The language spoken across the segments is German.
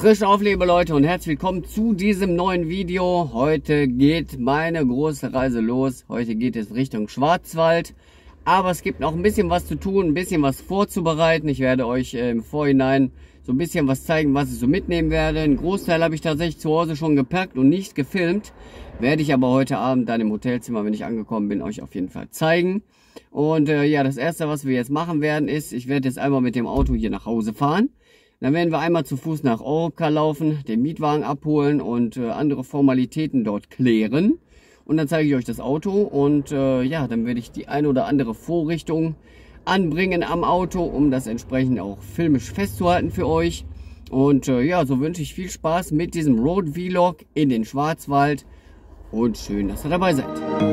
Frisch auf, liebe Leute, und herzlich willkommen zu diesem neuen Video. Heute geht meine große Reise los. Heute geht es Richtung Schwarzwald. Aber es gibt noch ein bisschen was zu tun, ein bisschen was vorzubereiten. Ich werde euch im Vorhinein so ein bisschen was zeigen, was ich so mitnehmen werde. Einen Großteil habe ich tatsächlich zu Hause schon gepackt und nicht gefilmt. Werde ich aber heute Abend dann im Hotelzimmer, wenn ich angekommen bin, euch auf jeden Fall zeigen. Und ja, das erste, was wir jetzt machen werden, ist, ich werde jetzt einmal mit dem Auto hier nach Hause fahren. Dann werden wir einmal zu Fuß nach Europcar laufen, den Mietwagen abholen und andere Formalitäten dort klären. Und dann zeige ich euch das Auto und ja, dann werde ich die eine oder andere Vorrichtung anbringen am Auto, um das entsprechend auch filmisch festzuhalten für euch. Und ja, so wünsche ich viel Spaß mit diesem Road Vlog in den Schwarzwald und schön, dass ihr dabei seid.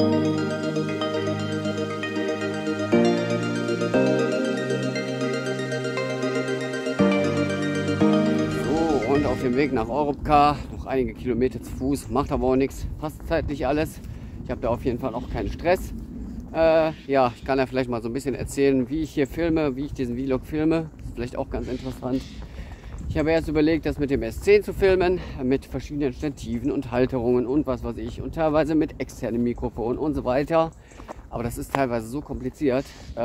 Auf dem Weg nach Europcar, noch einige Kilometer zu Fuß, macht aber auch nichts, passt zeitlich alles. Ich habe da auf jeden Fall auch keinen Stress. Ja, ich kann ja vielleicht mal so ein bisschen erzählen, wie ich hier filme, wie ich diesen Vlog filme. Das ist vielleicht auch ganz interessant. Ich habe erst überlegt, das mit dem S10 zu filmen, mit verschiedenen Stativen und Halterungen und was weiß ich und teilweise mit externem Mikrofon und so weiter. Aber das ist teilweise so kompliziert.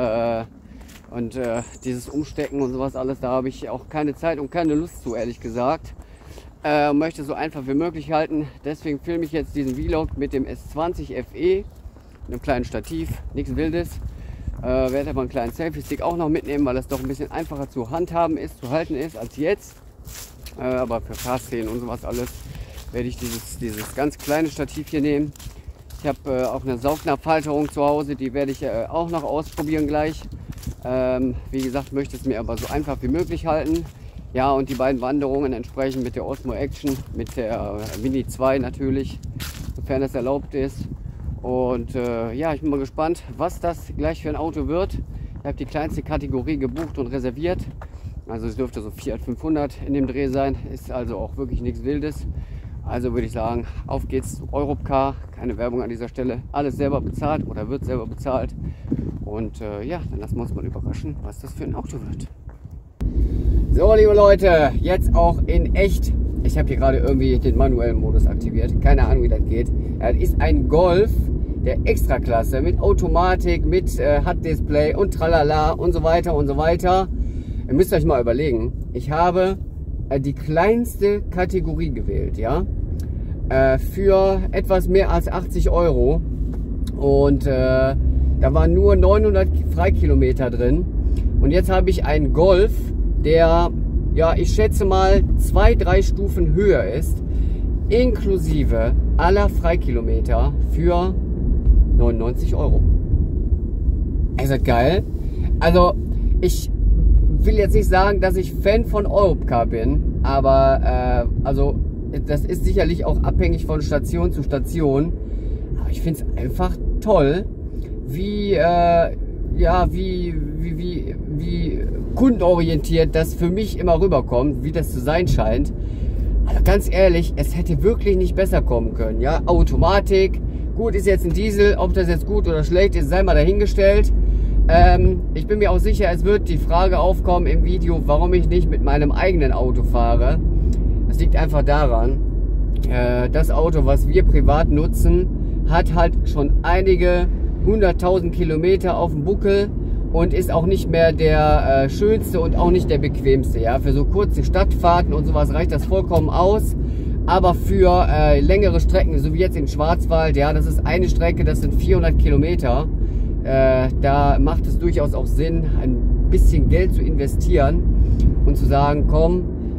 Und dieses Umstecken und sowas alles, da habe ich auch keine Zeit und keine Lust zu, ehrlich gesagt. Möchte so einfach wie möglich halten. Deswegen filme ich jetzt diesen Vlog mit dem S20 FE, einem kleinen Stativ, nichts Wildes. Werde aber einen kleinen Selfie-Stick auch noch mitnehmen, weil das doch ein bisschen einfacher zu handhaben ist, zu halten ist als jetzt. Aber für Fahrszenen und sowas alles werde ich dieses ganz kleine Stativ hier nehmen. Ich habe auch eine Saugnapfhalterung zu Hause, die werde ich auch noch ausprobieren gleich. Wie gesagt, möchte es mir aber so einfach wie möglich halten. Ja, und die beiden Wanderungen entsprechend mit der Osmo Action, mit der Mini 2 natürlich, sofern es erlaubt ist. Und ja, ich bin mal gespannt, was das gleich für ein Auto wird. Ich habe die kleinste Kategorie gebucht und reserviert. Also es dürfte so Fiat 500 in dem Dreh sein, ist also auch wirklich nichts Wildes. Also würde ich sagen, auf geht's zu Europcar. Keine Werbung an dieser Stelle. Alles selber bezahlt oder wird selber bezahlt. Und ja, dann lassen wir uns mal überraschen, was das für ein Auto wird. So, liebe Leute, jetzt auch in echt. Ich habe hier gerade irgendwie den manuellen Modus aktiviert. Keine Ahnung, wie das geht. Das ist ein Golf der Extraklasse mit Automatik, mit HUD-Display und tralala und so weiter und so weiter. Ihr müsst euch mal überlegen, ich habe die kleinste Kategorie gewählt, ja, für etwas mehr als 80 Euro. Und da waren nur 900 Freikilometer drin. Und jetzt habe ich einen Golf, der, ja, ich schätze mal 2-3 Stufen höher ist, inklusive aller Freikilometer für 99 Euro. Ist das geil? Also, ich will jetzt nicht sagen, dass ich Fan von Europcar bin, aber also das ist sicherlich auch abhängig von Station zu Station. Aber ich finde es einfach toll, wie ja, wie kundenorientiert das für mich immer rüberkommt, wie das zu sein scheint. Also ganz ehrlich, es hätte wirklich nicht besser kommen können. Ja, Automatik, gut, ist jetzt ein Diesel, ob das jetzt gut oder schlecht ist, sei mal dahingestellt. Ich bin mir auch sicher, es wird die Frage aufkommen im Video, warum ich nicht mit meinem eigenen Auto fahre. Das liegt einfach daran, das Auto, was wir privat nutzen, hat halt schon einige 100.000 Kilometer auf dem Buckel und ist auch nicht mehr der schönste und auch nicht der bequemste. Ja? Für so kurze Stadtfahrten und sowas reicht das vollkommen aus. Aber für längere Strecken, so wie jetzt in Schwarzwald, ja, das ist eine Strecke, das sind 400 Kilometer. Da macht es durchaus auch Sinn, ein bisschen Geld zu investieren und zu sagen, komm,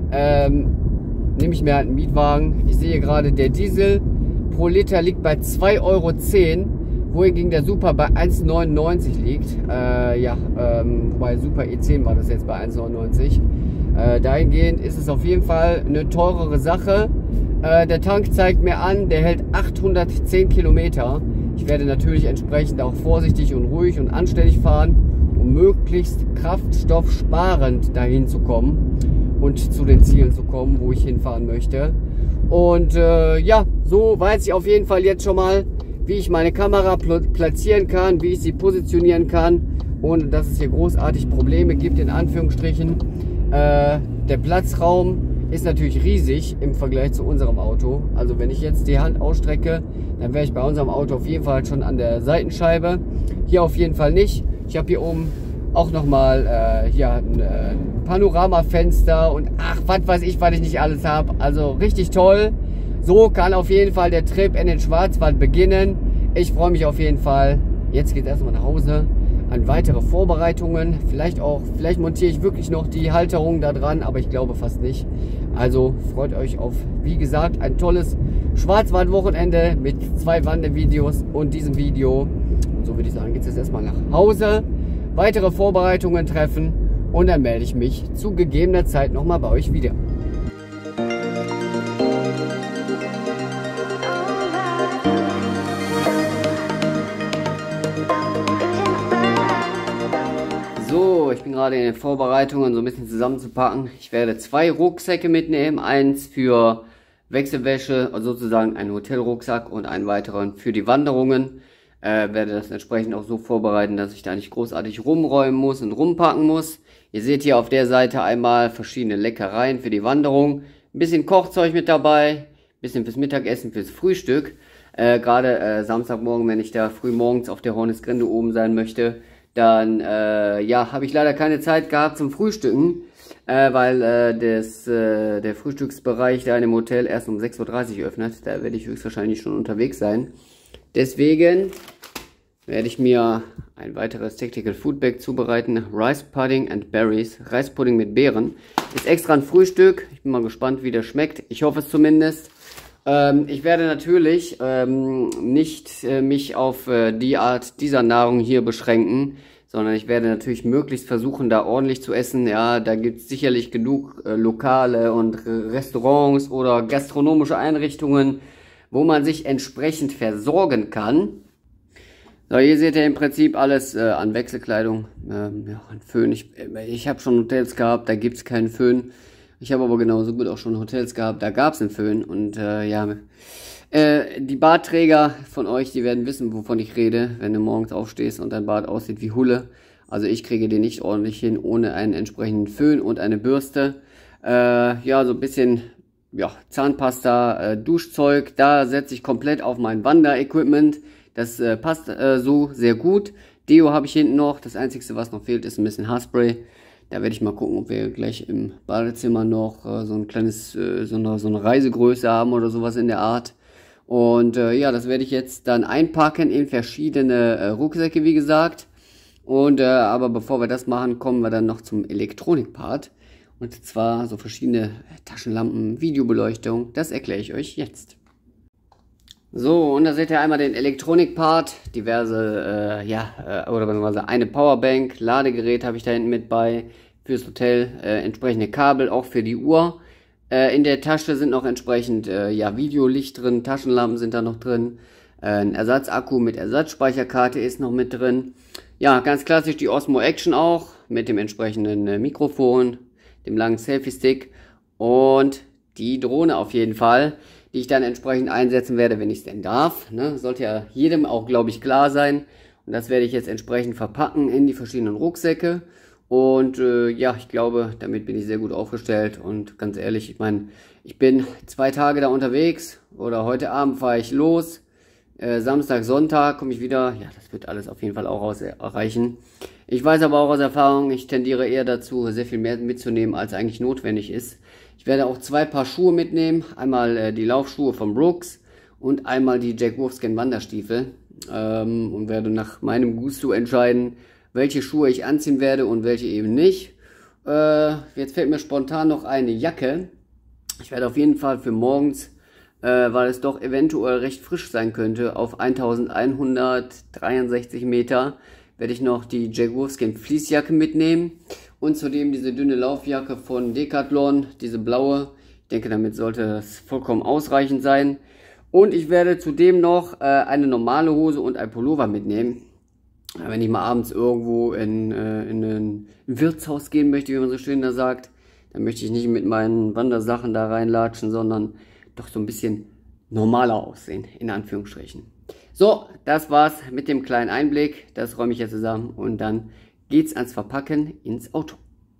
nehme ich mir halt einen Mietwagen. Ich sehe gerade, der Diesel pro Liter liegt bei 2,10 Euro, wohingegen der Super bei 1,99 liegt. Ja, bei Super E10 war das jetzt bei 1,99. Dahingehend ist es auf jeden Fall eine teurere Sache. Der Tank zeigt mir an, der hält 810 Kilometer. Ich werde natürlich entsprechend auch vorsichtig und ruhig und anständig fahren, um möglichst kraftstoffsparend dahin zu kommen und zu den Zielen zu kommen, wo ich hinfahren möchte. Und ja, so weiß ich auf jeden Fall jetzt schon mal, wie ich meine Kamera platzieren kann, wie ich sie positionieren kann, ohne dass es hier großartig Probleme gibt, in Anführungsstrichen. Der Platzraum ist natürlich riesig im Vergleich zu unserem Auto. Also wenn ich jetzt die Hand ausstrecke, dann wäre ich bei unserem Auto auf jeden Fall schon an der Seitenscheibe. Hier auf jeden Fall nicht. Ich habe hier oben auch nochmal hier ein Panoramafenster und ach, was weiß ich, was ich nicht alles habe. Also richtig toll. So kann auf jeden Fall der Trip in den Schwarzwald beginnen. Ich freue mich auf jeden Fall. Jetzt geht es erstmal nach Hause an weitere Vorbereitungen. Vielleicht montiere ich wirklich noch die Halterung da dran, aber ich glaube fast nicht. Also freut euch auf, wie gesagt, ein tolles Schwarzwald-Wochenende mit 2 Wandervideos und diesem Video. Und so würde ich sagen, geht es jetzt erstmal nach Hause, weitere Vorbereitungen treffen und dann melde ich mich zu gegebener Zeit nochmal bei euch wieder. So, ich bin gerade in den Vorbereitungen, so ein bisschen zusammenzupacken. Ich werde 2 Rucksäcke mitnehmen. Eins für Wechselwäsche, also sozusagen einen Hotelrucksack und einen weiteren für die Wanderungen. Werde das entsprechend auch so vorbereiten, dass ich da nicht großartig rumräumen muss und rumpacken muss. Ihr seht hier auf der Seite einmal verschiedene Leckereien für die Wanderung. Ein bisschen Kochzeug mit dabei, ein bisschen fürs Mittagessen, fürs Frühstück. Gerade Samstagmorgen, wenn ich da früh morgens auf der Hornisgrinde oben sein möchte, dann ja, habe ich leider keine Zeit gehabt zum Frühstücken, weil der Frühstücksbereich da in dem Hotel erst um 6:30 Uhr öffnet. Da werde ich höchstwahrscheinlich schon unterwegs sein. Deswegen werde ich mir ein weiteres Tactical Food Bag zubereiten. Rice Pudding and Berries. Reispudding mit Beeren. Ist extra ein Frühstück. Ich bin mal gespannt, wie das schmeckt. Ich hoffe es zumindest. Ich werde natürlich nicht mich auf die Art dieser Nahrung hier beschränken, sondern ich werde natürlich möglichst versuchen, da ordentlich zu essen. Ja, da gibt es sicherlich genug Lokale und Restaurants oder gastronomische Einrichtungen, wo man sich entsprechend versorgen kann. So, hier seht ihr im Prinzip alles an Wechselkleidung. Ja, ein Föhn. Ich habe schon Hotels gehabt, da gibt es keinen Föhn. Ich habe aber genauso gut auch schon Hotels gehabt, da gab es einen Föhn. Und ja, die Bartträger von euch, die werden wissen, wovon ich rede, wenn du morgens aufstehst und dein Bart aussieht wie Hulle. Also ich kriege den nicht ordentlich hin, ohne einen entsprechenden Föhn und eine Bürste. Ja, so ein bisschen ja, Zahnpasta, Duschzeug, da setze ich komplett auf mein Wanderequipment. Das passt so sehr gut. Deo habe ich hinten noch. Das Einzige, was noch fehlt, ist ein bisschen Haarspray. Da werde ich mal gucken, ob wir gleich im Badezimmer noch so ein kleines, so eine Reisegröße haben oder sowas in der Art. Und ja, das werde ich jetzt dann einpacken in verschiedene Rucksäcke, wie gesagt. Und aber bevor wir das machen, kommen wir dann noch zum Elektronik-Part. Und zwar so verschiedene Taschenlampen, Videobeleuchtung. Das erkläre ich euch jetzt. So, und da seht ihr einmal den Elektronik-Part, diverse, oder beziehungsweise eine Powerbank, Ladegerät habe ich da hinten mit bei, fürs Hotel, entsprechende Kabel, auch für die Uhr. In der Tasche sind noch entsprechend, ja, Videolicht drin, Taschenlampen sind da noch drin, ein Ersatzakku mit Ersatzspeicherkarte ist noch mit drin. Ja, ganz klassisch die Osmo Action auch, mit dem entsprechenden Mikrofon, dem langen Selfie-Stick und die Drohne auf jeden Fall, die ich dann entsprechend einsetzen werde, wenn ich es denn darf. Ne? Sollte ja jedem auch, glaube ich, klar sein. Und das werde ich jetzt entsprechend verpacken in die verschiedenen Rucksäcke. Und ja, ich glaube, damit bin ich sehr gut aufgestellt. Und ganz ehrlich, ich meine, ich bin 2 Tage da unterwegs. Oder heute Abend fahre ich los. Samstag, Sonntag komme ich wieder. Ja, das wird alles auf jeden Fall auch erreichen. Ich weiß aber auch aus Erfahrung, ich tendiere eher dazu, sehr viel mehr mitzunehmen, als eigentlich notwendig ist. Ich werde auch 2 Paar Schuhe mitnehmen. Einmal die Laufschuhe von Brooks und einmal die Jack Wolfskin Wanderstiefel. Und werde nach meinem Gusto entscheiden, welche Schuhe ich anziehen werde und welche eben nicht. Jetzt fällt mir spontan noch eine Jacke. Ich werde auf jeden Fall für morgens, weil es doch eventuell recht frisch sein könnte, auf 1163 Meter werde ich noch die Jack Wolfskin Fleecejacke mitnehmen. Und zudem diese dünne Laufjacke von Decathlon, diese blaue. Ich denke, damit sollte das vollkommen ausreichend sein. Und ich werde zudem noch eine normale Hose und ein Pullover mitnehmen. Wenn ich mal abends irgendwo in ein Wirtshaus gehen möchte, wie man so schön da sagt, dann möchte ich nicht mit meinen Wandersachen da reinlatschen, sondern doch so ein bisschen normaler aussehen, in Anführungsstrichen. So, das war's mit dem kleinen Einblick. Das räume ich jetzt zusammen und dann geht's ans Verpacken ins Auto.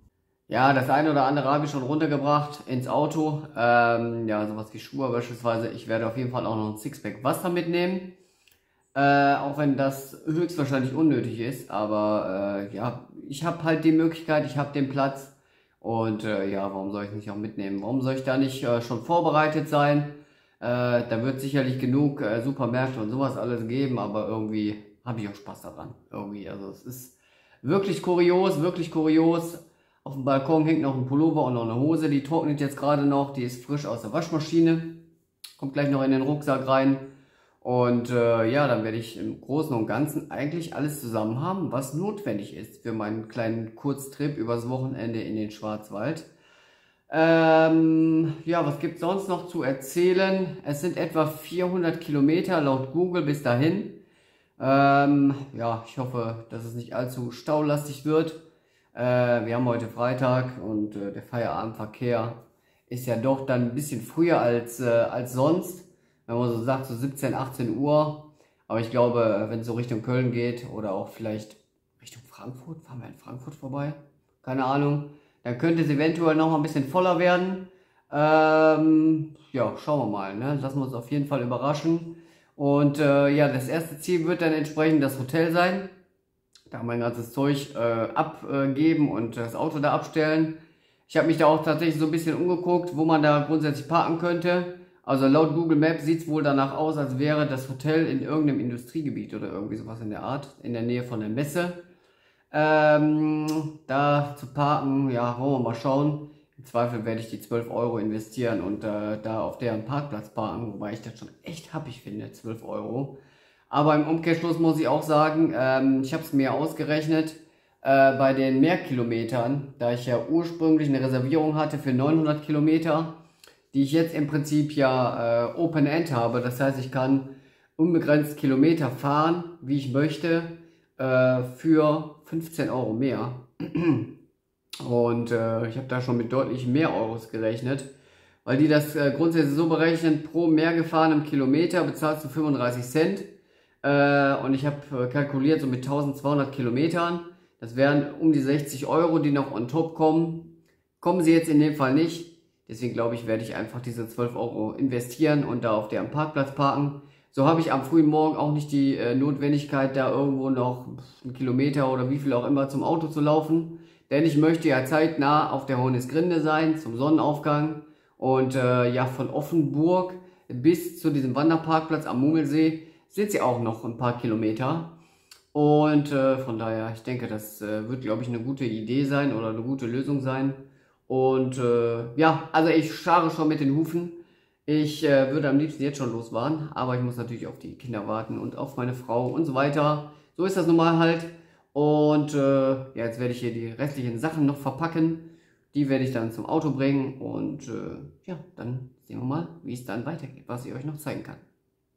Ja, das eine oder andere habe ich schon runtergebracht ins Auto. Ja, sowas wie Schuhe beispielsweise. Ich werde auf jeden Fall auch noch ein Sixpack Wasser mitnehmen. Auch wenn das höchstwahrscheinlich unnötig ist. Aber ja, ich habe halt die Möglichkeit, ich habe den Platz. Und ja, warum soll ich nicht auch mitnehmen? Warum soll ich da nicht schon vorbereitet sein? Da wird sicherlich genug Supermärkte und sowas alles geben. Aber irgendwie habe ich auch Spaß daran. Irgendwie, also es ist wirklich kurios, wirklich kurios. Auf dem Balkon hängt noch ein Pullover und noch eine Hose, die trocknet jetzt gerade noch, die ist frisch aus der Waschmaschine, kommt gleich noch in den Rucksack rein und ja, dann werde ich im Großen und Ganzen eigentlich alles zusammen haben, was notwendig ist für meinen kleinen Kurztrip übers Wochenende in den Schwarzwald. Ja, was gibt es sonst noch zu erzählen? Es sind etwa 400 Kilometer laut Google bis dahin. Ja, ich hoffe, dass es nicht allzu staulastig wird. Wir haben heute Freitag und der Feierabendverkehr ist ja doch dann ein bisschen früher als sonst. Wenn man so sagt, so 17, 18 Uhr. Aber ich glaube, wenn es so Richtung Köln geht oder auch vielleicht Richtung Frankfurt, fahren wir in Frankfurt vorbei? Keine Ahnung. Dann könnte es eventuell noch mal ein bisschen voller werden. Ja, schauen wir mal. Ne? Lassen wir uns auf jeden Fall überraschen. Und ja, das erste Ziel wird dann entsprechend das Hotel sein. Da mein ganzes Zeug abgeben und das Auto da abstellen. Ich habe mich da auch tatsächlich so ein bisschen umgeguckt, wo man da grundsätzlich parken könnte. Also laut Google Maps sieht es wohl danach aus, als wäre das Hotel in irgendeinem Industriegebiet oder irgendwie sowas in der Art, in der Nähe von der Messe. Da zu parken, ja, wollen wir mal schauen. Im Zweifel werde ich die 12 Euro investieren und da auf deren Parkplatz parken, wobei ich das schon echt happig finde, 12 Euro. Aber im Umkehrschluss muss ich auch sagen, ich habe es mir ausgerechnet, bei den Mehrkilometern, da ich ja ursprünglich eine Reservierung hatte für 900 Kilometer, die ich jetzt im Prinzip ja Open End habe. Das heißt, ich kann unbegrenzt Kilometer fahren, wie ich möchte, für 15 Euro mehr. Und ich habe da schon mit deutlich mehr Euros gerechnet, weil die das grundsätzlich so berechnen, pro mehr gefahrenem Kilometer bezahlst du 35 Cent. Und ich habe kalkuliert, so mit 1200 Kilometern, das wären um die 60 Euro, die noch on top kommen. Kommen sie jetzt in dem Fall nicht. Deswegen glaube ich, werde ich einfach diese 12 Euro investieren und da auf deren Parkplatz parken. So habe ich am frühen Morgen auch nicht die Notwendigkeit, da irgendwo noch einen Kilometer oder wie viel auch immer zum Auto zu laufen. Denn ich möchte ja zeitnah auf der Hohnesgrinde sein, zum Sonnenaufgang. Und ja, von Offenburg bis zu diesem Wanderparkplatz am Mungelsee sind sie auch noch ein paar Kilometer. Und von daher, ich denke, das wird, glaube ich, eine gute Idee sein oder eine gute Lösung sein. Und ja, also ich scharre schon mit den Hufen. Ich würde am liebsten jetzt schon losfahren, aber ich muss natürlich auf die Kinder warten und auf meine Frau und so weiter. So ist das nun mal halt. Und ja, jetzt werde ich hier die restlichen Sachen noch verpacken. Die werde ich dann zum Auto bringen und ja, dann sehen wir mal, wie es dann weitergeht, was ich euch noch zeigen kann.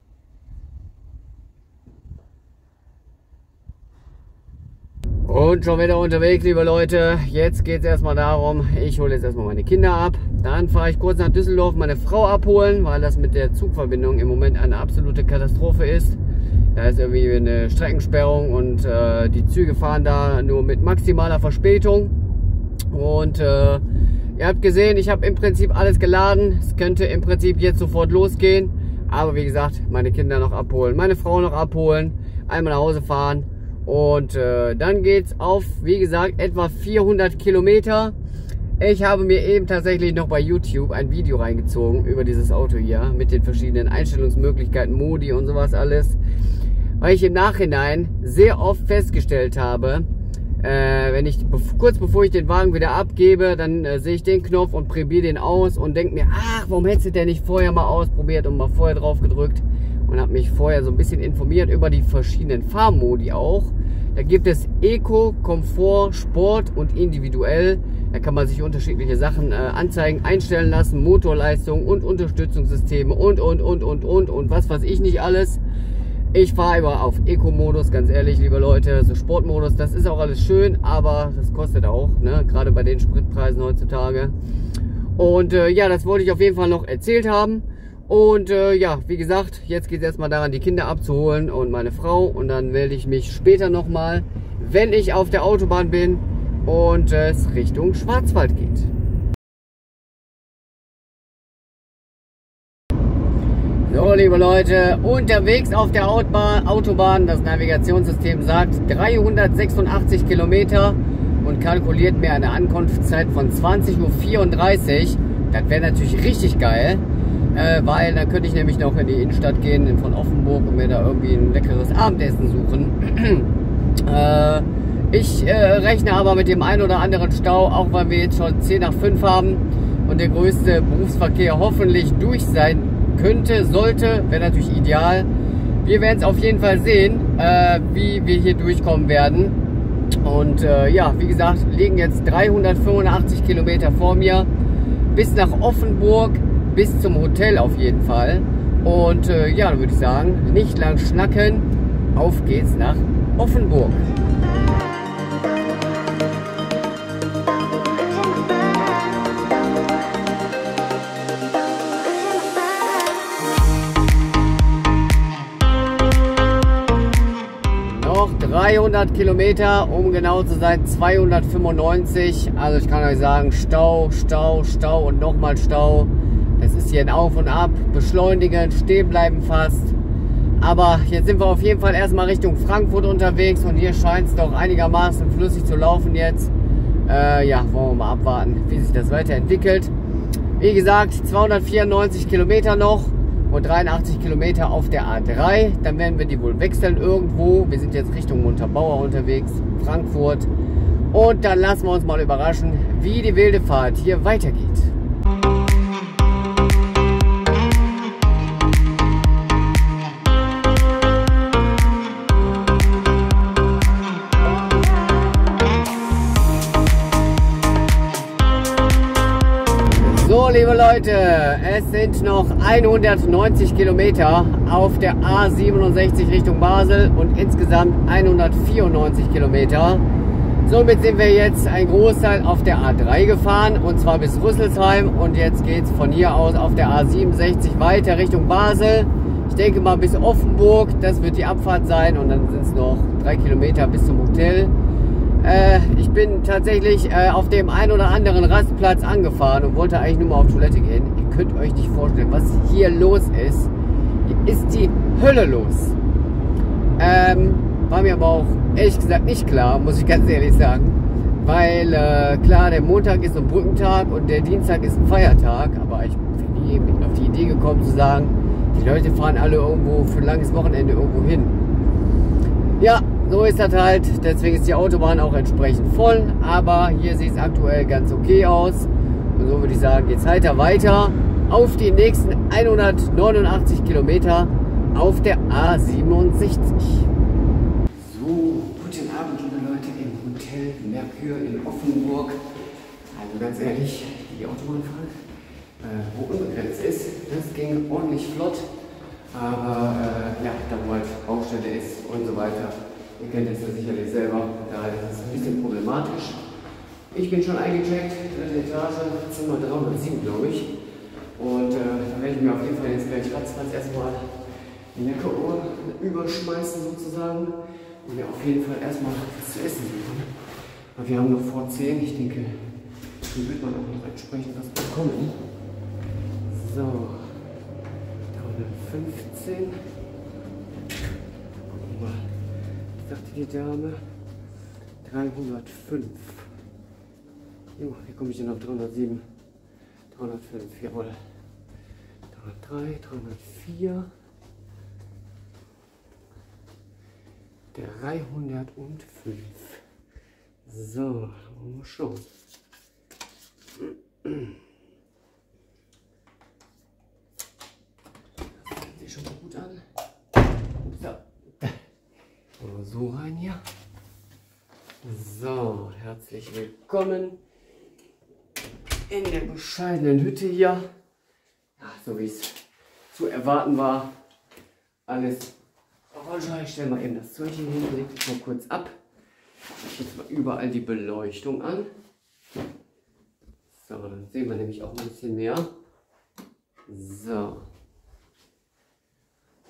Und schon wieder unterwegs, liebe Leute. Jetzt geht es erstmal darum, ich hole jetzt erstmal meine Kinder ab. Dann fahre ich kurz nach Düsseldorf meine Frau abholen, weil das mit der Zugverbindung im Moment eine absolute Katastrophe ist. Da ist irgendwie eine Streckensperrung und die Züge fahren da nur mit maximaler Verspätung. Und ihr habt gesehen, ich habe im Prinzip alles geladen. Es könnte im Prinzip jetzt sofort losgehen. Aber wie gesagt, meine Kinder noch abholen, meine Frau noch abholen, einmal nach Hause fahren. Und dann geht's auf, wie gesagt, etwa 400 Kilometer. Ich habe mir eben tatsächlich noch bei YouTube ein Video reingezogen über dieses Auto hier mit den verschiedenen Einstellungsmöglichkeiten, Modi und sowas alles. Weil ich im Nachhinein sehr oft festgestellt habe, wenn ich kurz bevor ich den Wagen wieder abgebe, dann sehe ich den Knopf und probiere den aus und denke mir, ach, warum hättest du den nicht vorher mal ausprobiert und mal vorher drauf gedrückt? Und habe mich vorher so ein bisschen informiert über die verschiedenen Fahrmodi auch. Da gibt es Eco, Komfort, Sport und individuell. Da kann man sich unterschiedliche Sachen anzeigen, einstellen lassen, Motorleistung und Unterstützungssysteme und was weiß ich nicht alles. Ich fahre immer auf Eco-Modus, ganz ehrlich, liebe Leute. So Sportmodus, das ist auch alles schön, aber das kostet auch, ne? Gerade bei den Spritpreisen heutzutage. Und ja, das wollte ich auf jeden Fall noch erzählt haben. Und ja, wie gesagt, jetzt geht es erstmal daran, die Kinder abzuholen und meine Frau. Und dann melde ich mich später nochmal, wenn ich auf der Autobahn bin, und es Richtung Schwarzwald geht. So, liebe Leute, unterwegs auf der Autobahn, das Navigationssystem sagt 386 Kilometer und kalkuliert mir eine Ankunftszeit von 20:34 Uhr. Das wäre natürlich richtig geil, weil dann könnte ich nämlich noch in die Innenstadt gehen von Offenburg und mir da irgendwie ein leckeres Abendessen suchen. Ich rechne aber mit dem einen oder anderen Stau, auch weil wir jetzt schon 10:05 haben und der größte Berufsverkehr hoffentlich durch sein könnte, sollte, wäre natürlich ideal. Wir werden es auf jeden Fall sehen, wie wir hier durchkommen werden. Und ja, wie gesagt, liegen jetzt 385 Kilometer vor mir bis nach Offenburg, bis zum Hotel auf jeden Fall. Und ja, dann würde ich sagen, nicht lang schnacken, auf geht's nach Offenburg. Noch 300 Kilometer, um genau zu sein 295. Also ich kann euch sagen, Stau, Stau, Stau und nochmal Stau. Es ist hier ein Auf und Ab, beschleunigen, stehen bleiben fast. Aber jetzt sind wir auf jeden Fall erstmal Richtung Frankfurt unterwegs und hier scheint es doch einigermaßen flüssig zu laufen jetzt. Ja, wollen wir mal abwarten, wie sich das weiterentwickelt. Wie gesagt, 294 Kilometer noch und 83 Kilometer auf der A3. Dann werden wir die wohl wechseln irgendwo. Wir sind jetzt Richtung Montabaur unterwegs, Frankfurt. Und dann lassen wir uns mal überraschen, wie die wilde Fahrt hier weitergeht. So, liebe Leute, es sind noch 190 Kilometer auf der A67 Richtung Basel und insgesamt 194 Kilometer. Somit sind wir jetzt ein Großteil auf der A3 gefahren und zwar bis Rüsselsheim und jetzt geht es von hier aus auf der A67 weiter Richtung Basel. Ich denke mal bis Offenburg, das wird die Abfahrt sein und dann sind es noch 3 Kilometer bis zum Hotel. Ich bin tatsächlich auf dem einen oder anderen Rastplatz angefahren und wollte eigentlich nur mal auf Toilette gehen. Ihr könnt euch nicht vorstellen, was hier los ist. Hier ist die Hölle los. War mir aber auch ehrlich gesagt nicht klar, muss ich ganz ehrlich sagen. Weil klar, der Montag ist ein Brückentag und der Dienstag ist ein Feiertag. Aber ich bin nie auf die Idee gekommen zu sagen, die Leute fahren alle irgendwo für ein langes Wochenende irgendwo hin. Ja, so ist das halt, deswegen ist die Autobahn auch entsprechend voll, aber hier sieht es aktuell ganz okay aus. Und so würde ich sagen, geht es weiter auf die nächsten 189 Kilometer auf der A67. So, guten Abend, liebe Leute, im Hotel Mercure in Offenburg. Also ganz ehrlich, die Autobahnfahrt, wo unbegrenzt ist, das ging ordentlich flott. Aber ja, da wo halt Baustelle ist und so weiter. Ihr kennt es ja sicherlich selber, da ist es ein bisschen problematisch. Ich bin schon eingecheckt, dritte Etage, Zimmer 307, glaube ich. Und da werde ich mir auf jeden Fall jetzt gleich ratzfatz erstmal die Jacke überschmeißen sozusagen. Und mir auf jeden Fall erstmal was zu essen suchen. Aber wir haben noch vor 10, ich denke, hier wird man auch noch entsprechend was bekommen. So, 315. Gucken wir mal. Sagte die Dame 305. Jo, wie komme ich denn auf 307? 305, jawohl. 303, 304. 305. So, wollen wir mal schauen. Das sieht schon mal gut an. So. So rein hier. So, herzlich willkommen in der bescheidenen Hütte hier. Ja, so wie es zu erwarten war. Alles orange. Ich stelle mal eben das Zeug hier hin, lege es mal kurz ab. Ich jetzt mal überall die Beleuchtung an. So, dann sehen wir nämlich auch mal ein bisschen mehr. So.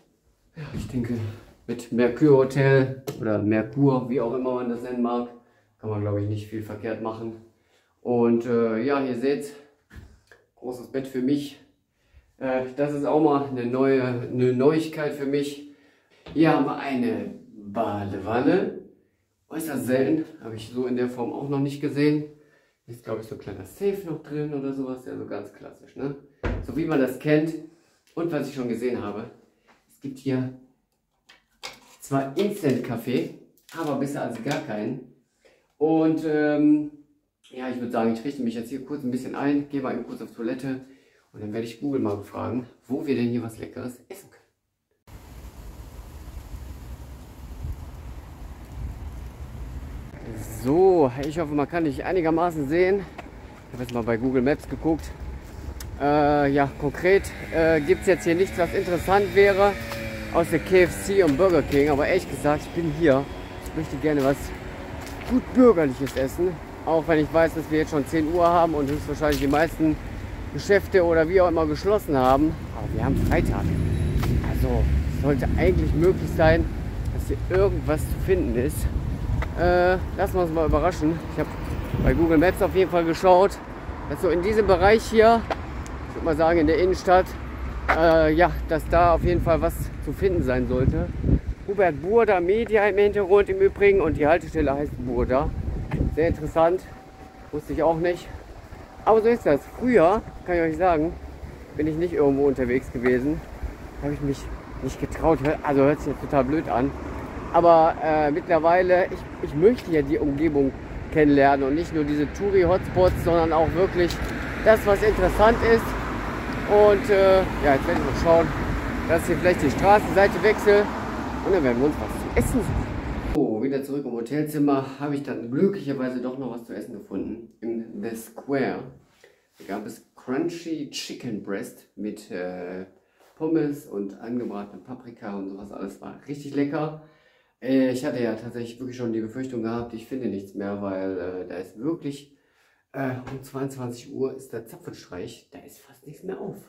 Ja, ich denke, mit Mercure Hotel oder Mercure, wie auch immer man das nennen mag, Kann man, glaube ich, nicht viel verkehrt machen. Und ja, ihr seht, großes Bett für mich. Das ist auch mal eine Neuigkeit für mich. Hier haben wir eine Badewanne. Äußerst selten, habe ich so in der Form auch noch nicht gesehen. Hier ist, glaube ich, so ein kleiner Safe noch drin oder sowas. Ja, so ganz klassisch, ne? So wie man das kennt. Und was ich schon gesehen habe, es gibt hier zwar Instant-Kaffee, aber besser als gar keinen. Und ja, ich würde sagen, ich richte mich jetzt hier kurz ein bisschen ein, gehe mal eben kurz auf Toilette und dann werde ich Google mal befragen, wo wir denn hier was Leckeres essen können. So, ich hoffe, man kann dich einigermaßen sehen. Ich habe jetzt mal bei Google Maps geguckt. Ja, konkret gibt es jetzt hier nichts, was interessant wäre, außer KFC und Burger King. Aber ehrlich gesagt, ich bin hier. Ich möchte gerne was gut Bürgerliches essen. Auch wenn ich weiß, dass wir jetzt schon 10 Uhr haben und höchstwahrscheinlich die meisten Geschäfte oder wie auch immer geschlossen haben. Aber wir haben Freitag. Also es sollte eigentlich möglich sein, dass hier irgendwas zu finden ist. Lassen wir uns mal überraschen. Ich habe bei Google Maps auf jeden Fall geschaut, dass so in diesem Bereich hier, ich würde mal sagen in der Innenstadt, ja, dass da auf jeden Fall was zu finden sein sollte. Hubert Burda Media im Hintergrund im Übrigen und die Haltestelle heißt Burda. Sehr interessant, wusste ich auch nicht. Aber so ist das. Früher, kann ich euch sagen, bin ich nicht irgendwo unterwegs gewesen. Habe ich mich nicht getraut. Also hört sich jetzt total blöd an. Aber mittlerweile, ich möchte ja die Umgebung kennenlernen und nicht nur diese Touri-Hotspots, sondern auch wirklich das, was interessant ist. Und ja, jetzt werde ich mal schauen, dass ich hier vielleicht die Straßenseite wechsle und dann werden wir uns was zu essen suchen. So, wieder zurück im Hotelzimmer, habe ich dann glücklicherweise doch noch was zu essen gefunden. Im The Square da gab es Crunchy Chicken Breast mit Pommes und angebratenem Paprika und sowas alles. War richtig lecker. Ich hatte ja tatsächlich wirklich schon die Befürchtung gehabt, ich finde nichts mehr, weil da ist wirklich um 22 Uhr ist der Zapfenstreich, da ist fast nichts mehr auf.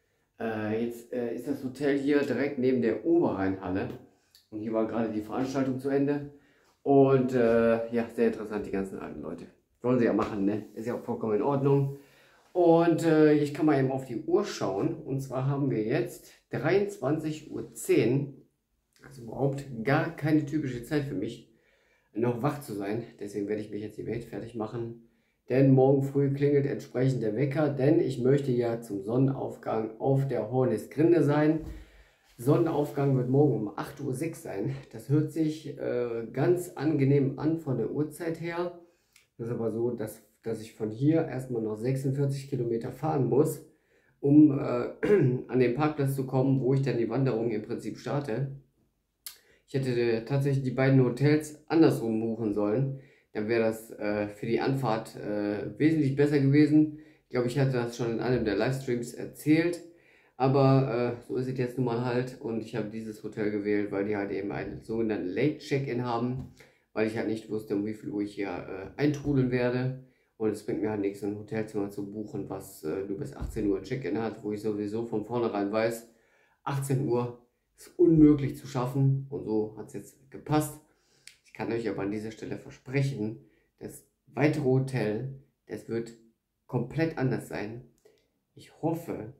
Jetzt ist das Hotel hier direkt neben der Oberrheinhalle und hier war gerade die Veranstaltung zu Ende und ja, sehr interessant, die ganzen alten Leute. Sollen sie ja machen, ne? Ist ja auch vollkommen in Ordnung. Und ich kann mal eben auf die Uhr schauen und zwar haben wir jetzt 23:10 Uhr. Also überhaupt gar keine typische Zeit für mich, noch wach zu sein. Deswegen werde ich mich jetzt die Welt fertig machen. Denn morgen früh klingelt entsprechend der Wecker, denn ich möchte ja zum Sonnenaufgang auf der Hornisgrinde sein. Sonnenaufgang wird morgen um 8:06 Uhr sein. Das hört sich ganz angenehm an von der Uhrzeit her. Das ist aber so, dass ich von hier erstmal noch 46 Kilometer fahren muss, um an den Parkplatz zu kommen, wo ich dann die Wanderung im Prinzip starte. Ich hätte tatsächlich die beiden Hotels andersrum buchen sollen. Dann wäre das für die Anfahrt wesentlich besser gewesen. Ich glaube, ich hatte das schon in einem der Livestreams erzählt. Aber so ist es jetzt nun mal halt. Und ich habe dieses Hotel gewählt, weil die halt eben einen sogenannten Late Check-in haben. Weil ich halt nicht wusste, um wie viel Uhr ich hier eintrudeln werde. Und es bringt mir halt nichts, ein Hotelzimmer zu buchen, was nur bis 18 Uhr Check-in hat. Wo ich sowieso von vornherein weiß, 18 Uhr ist unmöglich zu schaffen und so hat es jetzt gepasst. Ich kann euch aber an dieser Stelle versprechen, das weitere Hotel, das wird komplett anders sein. Ich hoffe,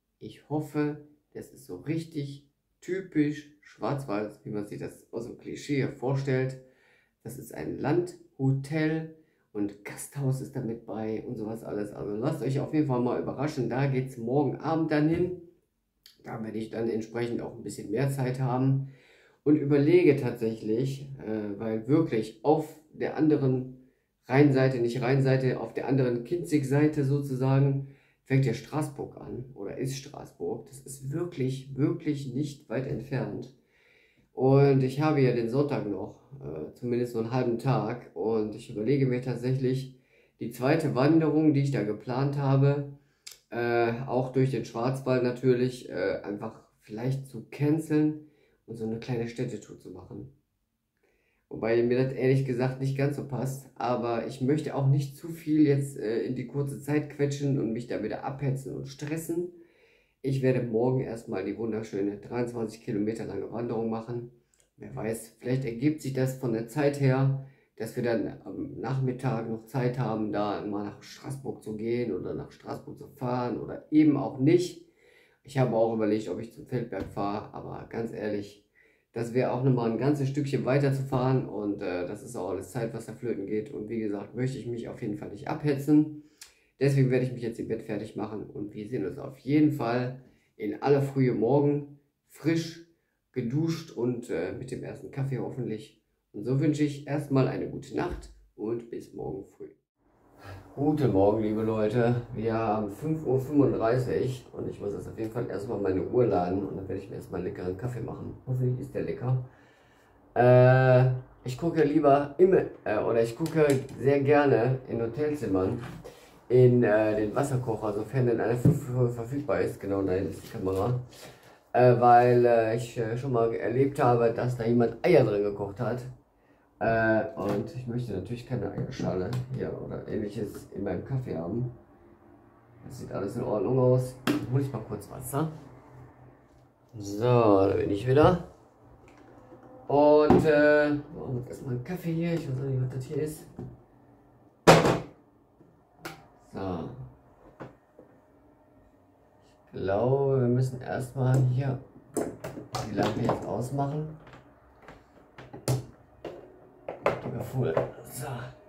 das ist so richtig typisch Schwarz-Weiß, wie man sich das aus dem Klischee vorstellt. Das ist ein Landhotel und Gasthaus ist da mit bei und sowas alles. Also lasst euch auf jeden Fall mal überraschen. Da geht es morgen Abend dann hin. Da werde ich dann entsprechend auch ein bisschen mehr Zeit haben und überlege tatsächlich, weil wirklich auf der anderen Rheinseite, nicht Rheinseite, auf der anderen Kinzigseite sozusagen, fängt ja Straßburg an oder ist Straßburg. Das ist wirklich, wirklich nicht weit entfernt. Und ich habe ja den Sonntag noch, zumindest so einen halben Tag und ich überlege mir tatsächlich die zweite Wanderung, die ich da geplant habe, auch durch den Schwarzwald natürlich, einfach vielleicht zu canceln und so eine kleine Städtetour zu machen. Wobei mir das ehrlich gesagt nicht ganz so passt, aber ich möchte auch nicht zu viel jetzt in die kurze Zeit quetschen und mich da wieder abhetzen und stressen. Ich werde morgen erstmal die wunderschöne 23 Kilometer lange Wanderung machen. Wer weiß, vielleicht ergibt sich das von der Zeit her, dass wir dann am Nachmittag noch Zeit haben, da mal nach Straßburg zu gehen oder nach Straßburg zu fahren oder eben auch nicht. Ich habe auch überlegt, ob ich zum Feldberg fahre, aber ganz ehrlich, das wäre auch nochmal ein ganzes Stückchen weiter zu fahren und das ist auch alles Zeit, was da flöten geht. Und wie gesagt, möchte ich mich auf jeden Fall nicht abhetzen. Deswegen werde ich mich jetzt im Bett fertig machen und wir sehen uns auf jeden Fall in aller Frühe morgen, frisch, geduscht und mit dem ersten Kaffee hoffentlich. Und so wünsche ich erstmal eine gute Nacht und bis morgen früh. Guten Morgen, liebe Leute. Wir haben 5:35 Uhr und ich muss jetzt auf jeden Fall erstmal meine Uhr laden und dann werde ich mir erstmal einen leckeren Kaffee machen. Hoffentlich ist der lecker. Ich gucke lieber immer, oder ich gucke sehr gerne in Hotelzimmern in den Wasserkocher, sofern denn einer verfügbar ist. Genau, da ist die Kamera. Weil ich schon mal erlebt habe, dass da jemand Eier drin gekocht hat. Und ich möchte natürlich keine Eierschale hier oder ähnliches in meinem Kaffee haben. Das sieht alles in Ordnung aus. Dann hole ich mal kurz Wasser. So, da bin ich wieder. Und machen wir erstmal einen Kaffee hier. Ich weiß auch nicht, was das hier ist. So. Ich glaube, wir müssen erstmal hier die Lampe jetzt ausmachen. Voll. So.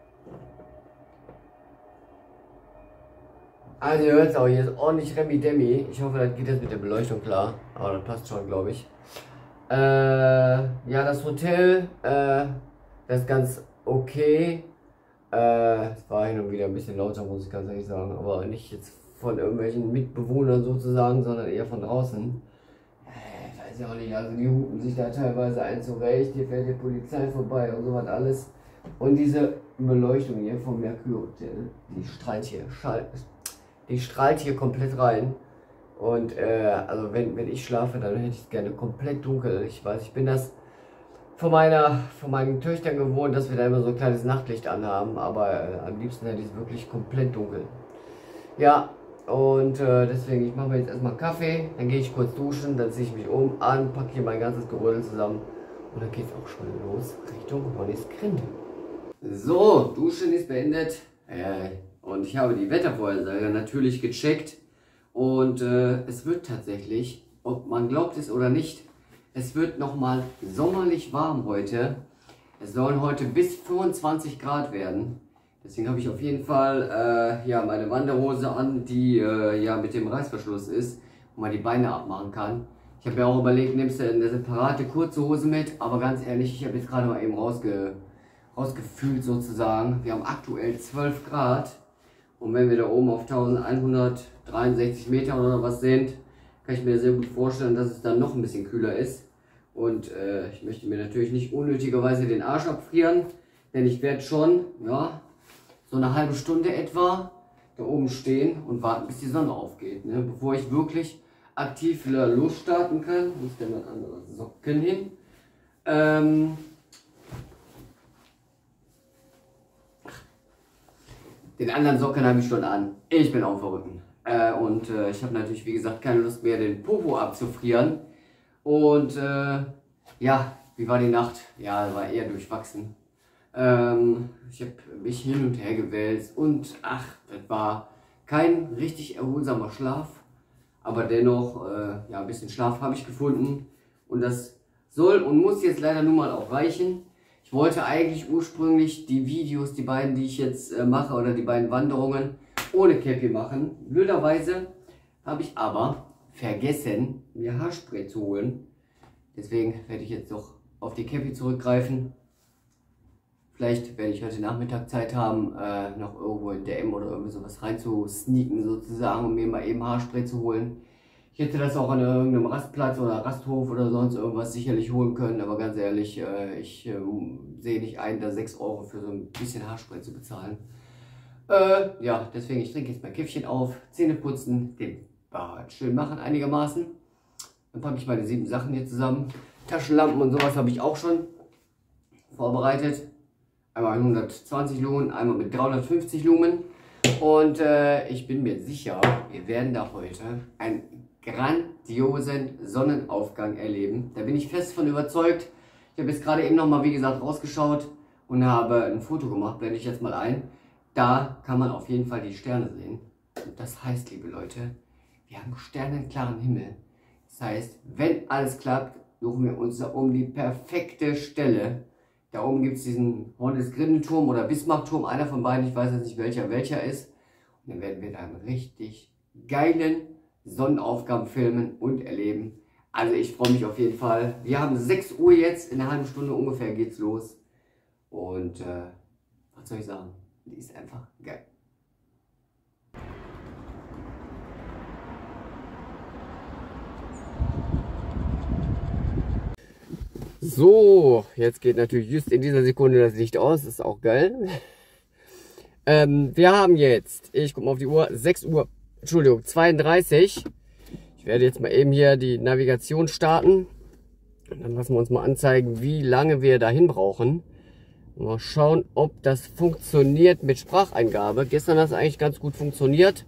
Also ihr hört es auch, hier ist ordentlich Remi-Demi. Ich hoffe, das geht jetzt mit der Beleuchtung klar. Aber das passt schon, glaube ich. Ja, das Hotel, das ist ganz okay. Es war hin und wieder ein bisschen lauter, muss ich ganz ehrlich sagen. Aber nicht jetzt von irgendwelchen Mitbewohnern sozusagen, sondern eher von draußen. Ich weiß ja auch nicht, also die hupen sich da teilweise ein zurecht. Hier fährt die Polizei vorbei und sowas alles. Und diese Beleuchtung hier vom Merkur Hotel, die strahlt hier komplett rein. Und also wenn ich schlafe, dann hätte ich es gerne komplett dunkel. Ich weiß, ich bin das von meinen Töchtern gewohnt, dass wir da immer so ein kleines Nachtlicht anhaben, aber am liebsten hätte ich es wirklich komplett dunkel. Ja, und deswegen, ich mache mir jetzt erstmal Kaffee, dann gehe ich kurz duschen, dann ziehe ich mich an, packe hier mein ganzes Gerödel zusammen und dann geht es auch schon los Richtung Honisgrinde. So, Duschen ist beendet und ich habe die Wettervorhersage natürlich gecheckt und es wird tatsächlich, ob man glaubt es oder nicht, es wird nochmal sommerlich warm heute. Es sollen heute bis 25 Grad werden. Deswegen habe ich auf jeden Fall ja, meine Wanderhose an, die ja mit dem Reißverschluss ist, wo man die Beine abmachen kann. Ich habe mir auch überlegt, nimmst du eine separate kurze Hose mit, aber ganz ehrlich, ich habe jetzt gerade mal eben rausgefühlt sozusagen. Wir haben aktuell 12 Grad und wenn wir da oben auf 1163 Meter oder was sind, kann ich mir sehr gut vorstellen, dass es dann noch ein bisschen kühler ist. Und ich möchte mir natürlich nicht unnötigerweise den Arsch abfrieren, denn ich werde schon, ja, so eine halbe Stunde etwa da oben stehen und warten, bis die Sonne aufgeht, ne? Bevor ich wirklich aktiv wieder losstarten kann. Wo ist denn mein anderer Socken hin? Den anderen Socken habe ich schon an. Ich bin auch verrückt. Und ich habe natürlich, wie gesagt, keine Lust mehr, den Popo abzufrieren. Und ja, wie war die Nacht? Ja, war eher durchwachsen. Ich habe mich hin und her gewälzt und ach, das war kein richtig erholsamer Schlaf. Aber dennoch, ja, ein bisschen Schlaf habe ich gefunden. Und das soll und muss jetzt leider nun mal auch reichen. Ich wollte eigentlich ursprünglich die Videos, die beiden, die ich jetzt mache, oder die beiden Wanderungen, ohne Cappy machen. Blöderweise habe ich aber vergessen, mir Haarspray zu holen. Deswegen werde ich jetzt doch auf die Cappy zurückgreifen. Vielleicht werde ich heute Nachmittag Zeit haben, noch irgendwo in DM oder irgendwie sowas rein zu sneaken sozusagen, um mir mal eben Haarspray zu holen. Ich hätte das auch an irgendeinem Rastplatz oder Rasthof oder sonst irgendwas sicherlich holen können, aber ganz ehrlich, ich sehe nicht ein, da 6 Euro für so ein bisschen Haarspray zu bezahlen. Ja, deswegen, ich trinke jetzt mein Käffchen auf, Zähne putzen, den Bart schön machen einigermaßen. Dann packe ich meine 7 Sachen hier zusammen. Taschenlampen und sowas habe ich auch schon vorbereitet. Einmal 120 Lumen, einmal mit 350 Lumen. Und ich bin mir sicher, wir werden da heute einen grandiosen Sonnenaufgang erleben. Da bin ich fest von überzeugt. Ich habe jetzt gerade eben nochmal, wie gesagt, rausgeschaut. und habe ein Foto gemacht, blende ich jetzt mal ein. Da kann man auf jeden Fall die Sterne sehen. Und das heißt, liebe Leute, wir haben sternenklaren Himmel. Das heißt, wenn alles klappt, suchen wir uns da oben die perfekte Stelle. Da oben gibt es diesen Hornis-Grindenturm oder Bismarckturm, einer von beiden, ich weiß jetzt nicht welcher ist. Und dann werden wir da einen richtig geilen Sonnenaufgang filmen und erleben. Also ich freue mich auf jeden Fall. Wir haben 6 Uhr jetzt, in einer halben Stunde ungefähr geht's los. Und was soll ich sagen? Die ist einfach geil. So, jetzt geht natürlich just in dieser Sekunde das Licht aus. Ist auch geil. Wir haben jetzt, ich gucke mal auf die Uhr, 6 Uhr, Entschuldigung, 32. Ich werde jetzt mal eben hier die Navigation starten. Und dann lassen wir uns mal anzeigen, wie lange wir dahin brauchen. Mal schauen, ob das funktioniert mit Spracheingabe. Gestern hat es eigentlich ganz gut funktioniert.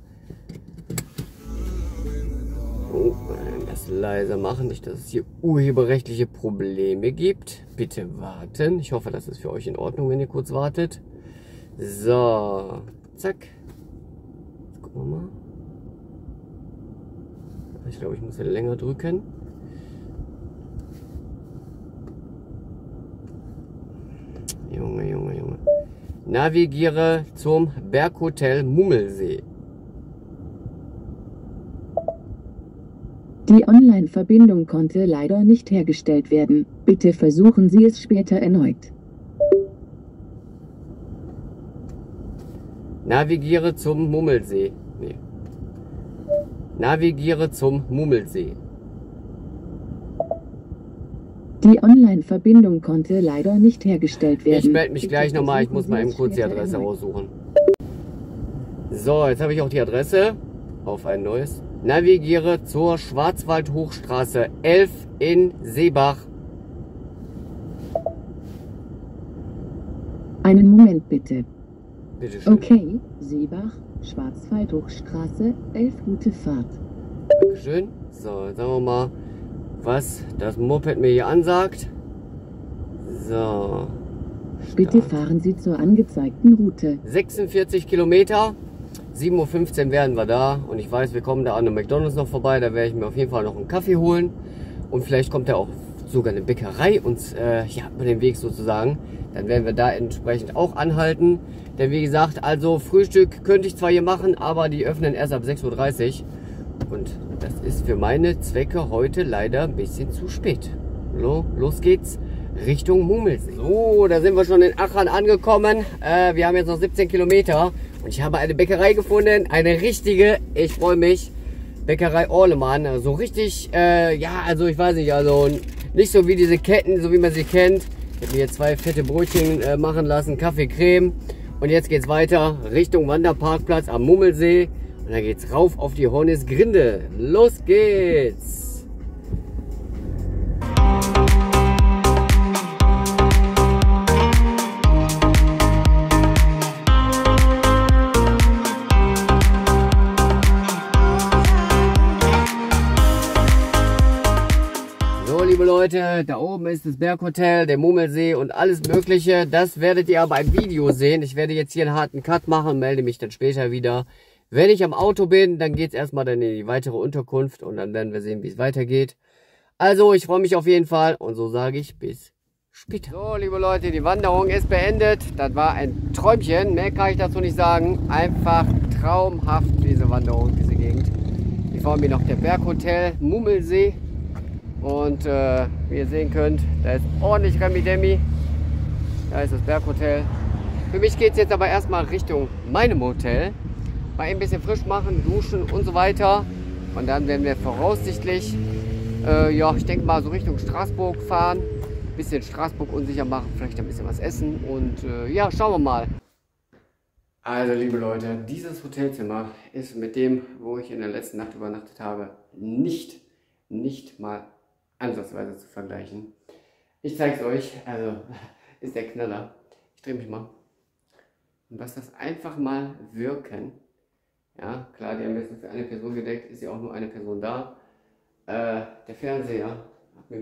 Oh, das leiser machen, nicht, dass es hier urheberrechtliche Probleme gibt. Bitte warten. Ich hoffe, das ist für euch in Ordnung, wenn ihr kurz wartet. So, zack. Jetzt gucken wir mal. Ich glaube, ich muss ja länger drücken. Junge, Junge, Junge. Navigiere zum Berghotel Mummelsee. Die Online-Verbindung konnte leider nicht hergestellt werden. Bitte versuchen Sie es später erneut. Navigiere zum Mummelsee. Nee. Navigiere zum Mummelsee. Die Online-Verbindung konnte leider nicht hergestellt werden. Ich melde mich Bitte gleich nochmal. Ich versuchen muss mal Sie eben es kurz die später Adresse erneut. raussuchen. So, jetzt habe ich auch die Adresse. Auf ein neues. Navigiere zur Schwarzwaldhochstraße 11 in Seebach. Einen Moment bitte. Bitte schön. Okay, Seebach, Schwarzwaldhochstraße, 11 gute Fahrt. Dankeschön. So, jetzt sagen wir mal, was das Moped mir hier ansagt. So. Bitte fahren Sie zur angezeigten Route. 46 Kilometer. 7:15 Uhr werden wir da. Und ich weiß, wir kommen da an einem McDonald's noch vorbei. Da werde ich mir auf jeden Fall noch einen Kaffee holen. Und vielleicht kommt da auch sogar eine Bäckerei uns ja, über den Weg sozusagen. Dann werden wir da entsprechend auch anhalten. Denn wie gesagt, also Frühstück könnte ich zwar hier machen, aber die öffnen erst ab 6:30 Uhr. Und das ist für meine Zwecke heute leider ein bisschen zu spät. So, los geht's Richtung Mummelsee. So, da sind wir schon in Achern angekommen. Wir haben jetzt noch 17 Kilometer. Und ich habe eine Bäckerei gefunden. Eine richtige, ich freue mich. Bäckerei Orlemann. So richtig, ja, also ich weiß nicht, also nicht so wie diese Ketten, so wie man sie kennt. Ich habe mir jetzt 2 fette Brötchen machen lassen, Kaffee, Creme. Und jetzt geht's weiter Richtung Wanderparkplatz am Mummelsee. Und dann geht's rauf auf die Hornisgrinde. Los geht's! So, liebe Leute, da oben ist das Berghotel, der Mummelsee und alles Mögliche. Das werdet ihr aber im Video sehen. Ich werde jetzt hier einen harten Cut machen, melde mich dann später wieder. Wenn ich am Auto bin, dann geht es erstmal dann in die weitere Unterkunft und dann werden wir sehen, wie es weitergeht. Also, ich freue mich auf jeden Fall und so sage ich bis später. So, liebe Leute, die Wanderung ist beendet. Das war ein Träumchen, mehr kann ich dazu nicht sagen. Einfach traumhaft, diese Wanderung, diese Gegend. Hier vor mir noch der Berghotel Mummelsee. Und wie ihr sehen könnt, da ist ordentlich Remi-Demi. Da ist das Berghotel. Für mich geht es jetzt aber erstmal Richtung meinem Hotel. Mal ein bisschen frisch machen, duschen und so weiter. Und dann werden wir voraussichtlich, ja, ich denke mal so Richtung Straßburg fahren. Ein bisschen Straßburg unsicher machen, vielleicht ein bisschen was essen. Und ja, schauen wir mal. Also liebe Leute, dieses Hotelzimmer ist mit dem, wo ich in der letzten Nacht übernachtet habe, nicht mal ansatzweise zu vergleichen. Ich zeige es euch, also ist der Knaller. Ich drehe mich mal. Und lasst das einfach mal wirken. Ja, klar, die haben jetzt für eine Person gedeckt, ist ja auch nur eine Person da. Der Fernseher,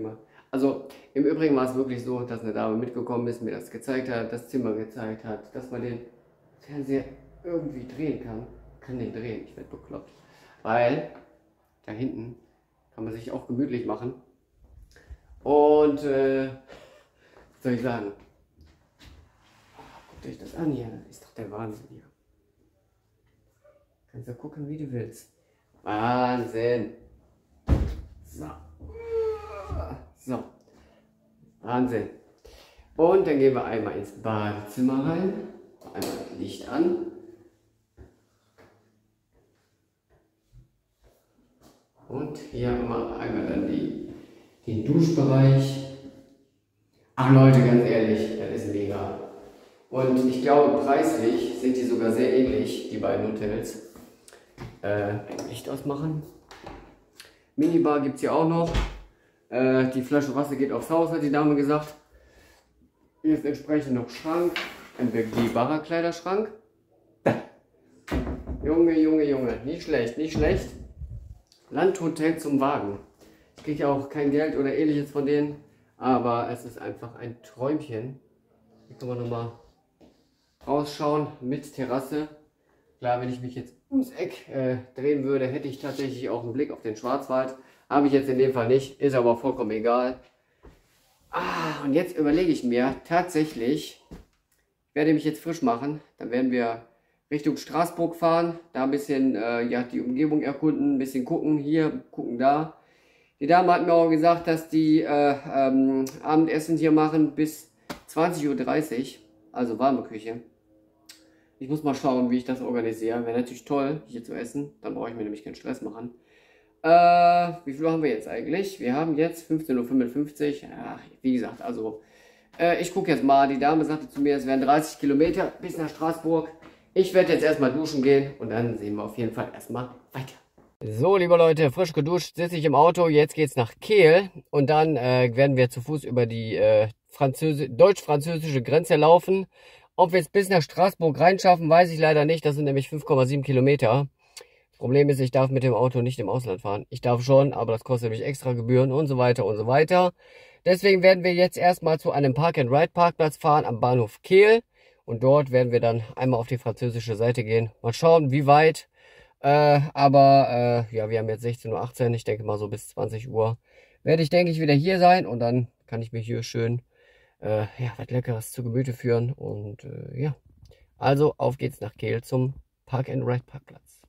Also im Übrigen war es wirklich so, dass eine Dame mitgekommen ist, mir das gezeigt hat, das Zimmer gezeigt hat, dass man den Fernseher irgendwie drehen kann. Kann den drehen, ich werde bekloppt. Weil da hinten kann man sich auch gemütlich machen. Und was soll ich sagen? Guckt euch das an hier, ist doch der Wahnsinn hier. Kannst du gucken, wie du willst. Wahnsinn. So. So. Wahnsinn. Und dann gehen wir einmal ins Badezimmer rein. Einmal das Licht an. Und hier einmal dann den Duschbereich. Ach Leute, ganz ehrlich, das ist mega. Und ich glaube, preislich sind die sogar sehr ähnlich, die beiden Hotels. Licht ausmachen. Minibar gibt es hier auch noch. Die Flasche Wasser geht aufs Haus, hat die Dame gesagt. Hier ist entsprechend noch Schrank. Ein begehbarer Kleiderschrank. Junge, Junge, Junge. Nicht schlecht, nicht schlecht. Landhotel zum Wagen. Ich kriege auch kein Geld oder ähnliches von denen. Aber es ist einfach ein Träumchen. Hier kann man nochmal rausschauen mit Terrasse. Klar, wenn ich mich jetzt ums Eck drehen würde, hätte ich tatsächlich auch einen Blick auf den Schwarzwald. Habe ich jetzt in dem Fall nicht, ist aber vollkommen egal. Und jetzt überlege ich mir tatsächlich, ich werde mich jetzt frisch machen. Dann werden wir Richtung Straßburg fahren, da ein bisschen ja, die Umgebung erkunden, ein bisschen gucken, hier, gucken da. Die Dame hat mir auch gesagt, dass die Abendessen hier machen bis 20:30 Uhr, also warme Küche. Ich muss mal schauen, wie ich das organisiere. Wäre natürlich toll, hier zu essen. Dann brauche ich mir nämlich keinen Stress machen. Wie viel haben wir jetzt eigentlich? Wir haben jetzt 15:55 Uhr. Ja, wie gesagt, also ich gucke jetzt mal. Die Dame sagte zu mir, es wären 30 Kilometer bis nach Straßburg. Ich werde jetzt erstmal duschen gehen und dann sehen wir auf jeden Fall erstmal weiter. So, liebe Leute, frisch geduscht, sitze ich im Auto. Jetzt geht es nach Kehl und dann werden wir zu Fuß über die deutsch-französische Grenze laufen. Ob wir es bis nach Straßburg reinschaffen, weiß ich leider nicht. Das sind nämlich 5,7 Kilometer. Das Problem ist, ich darf mit dem Auto nicht im Ausland fahren. Ich darf schon, aber das kostet mich extra Gebühren und so weiter und so weiter. Deswegen werden wir jetzt erstmal zu einem Park-and-Ride-Parkplatz fahren am Bahnhof Kehl. Und dort werden wir dann einmal auf die französische Seite gehen. Mal schauen, wie weit. Ja, wir haben jetzt 16:18 Uhr. Ich denke mal so bis 20 Uhr werde ich, denke ich, wieder hier sein. Und dann kann ich mich hier schön ja, was Leckeres zu Gemüte führen. Und ja, also auf geht's nach Kehl zum Park-and-Ride-Parkplatz.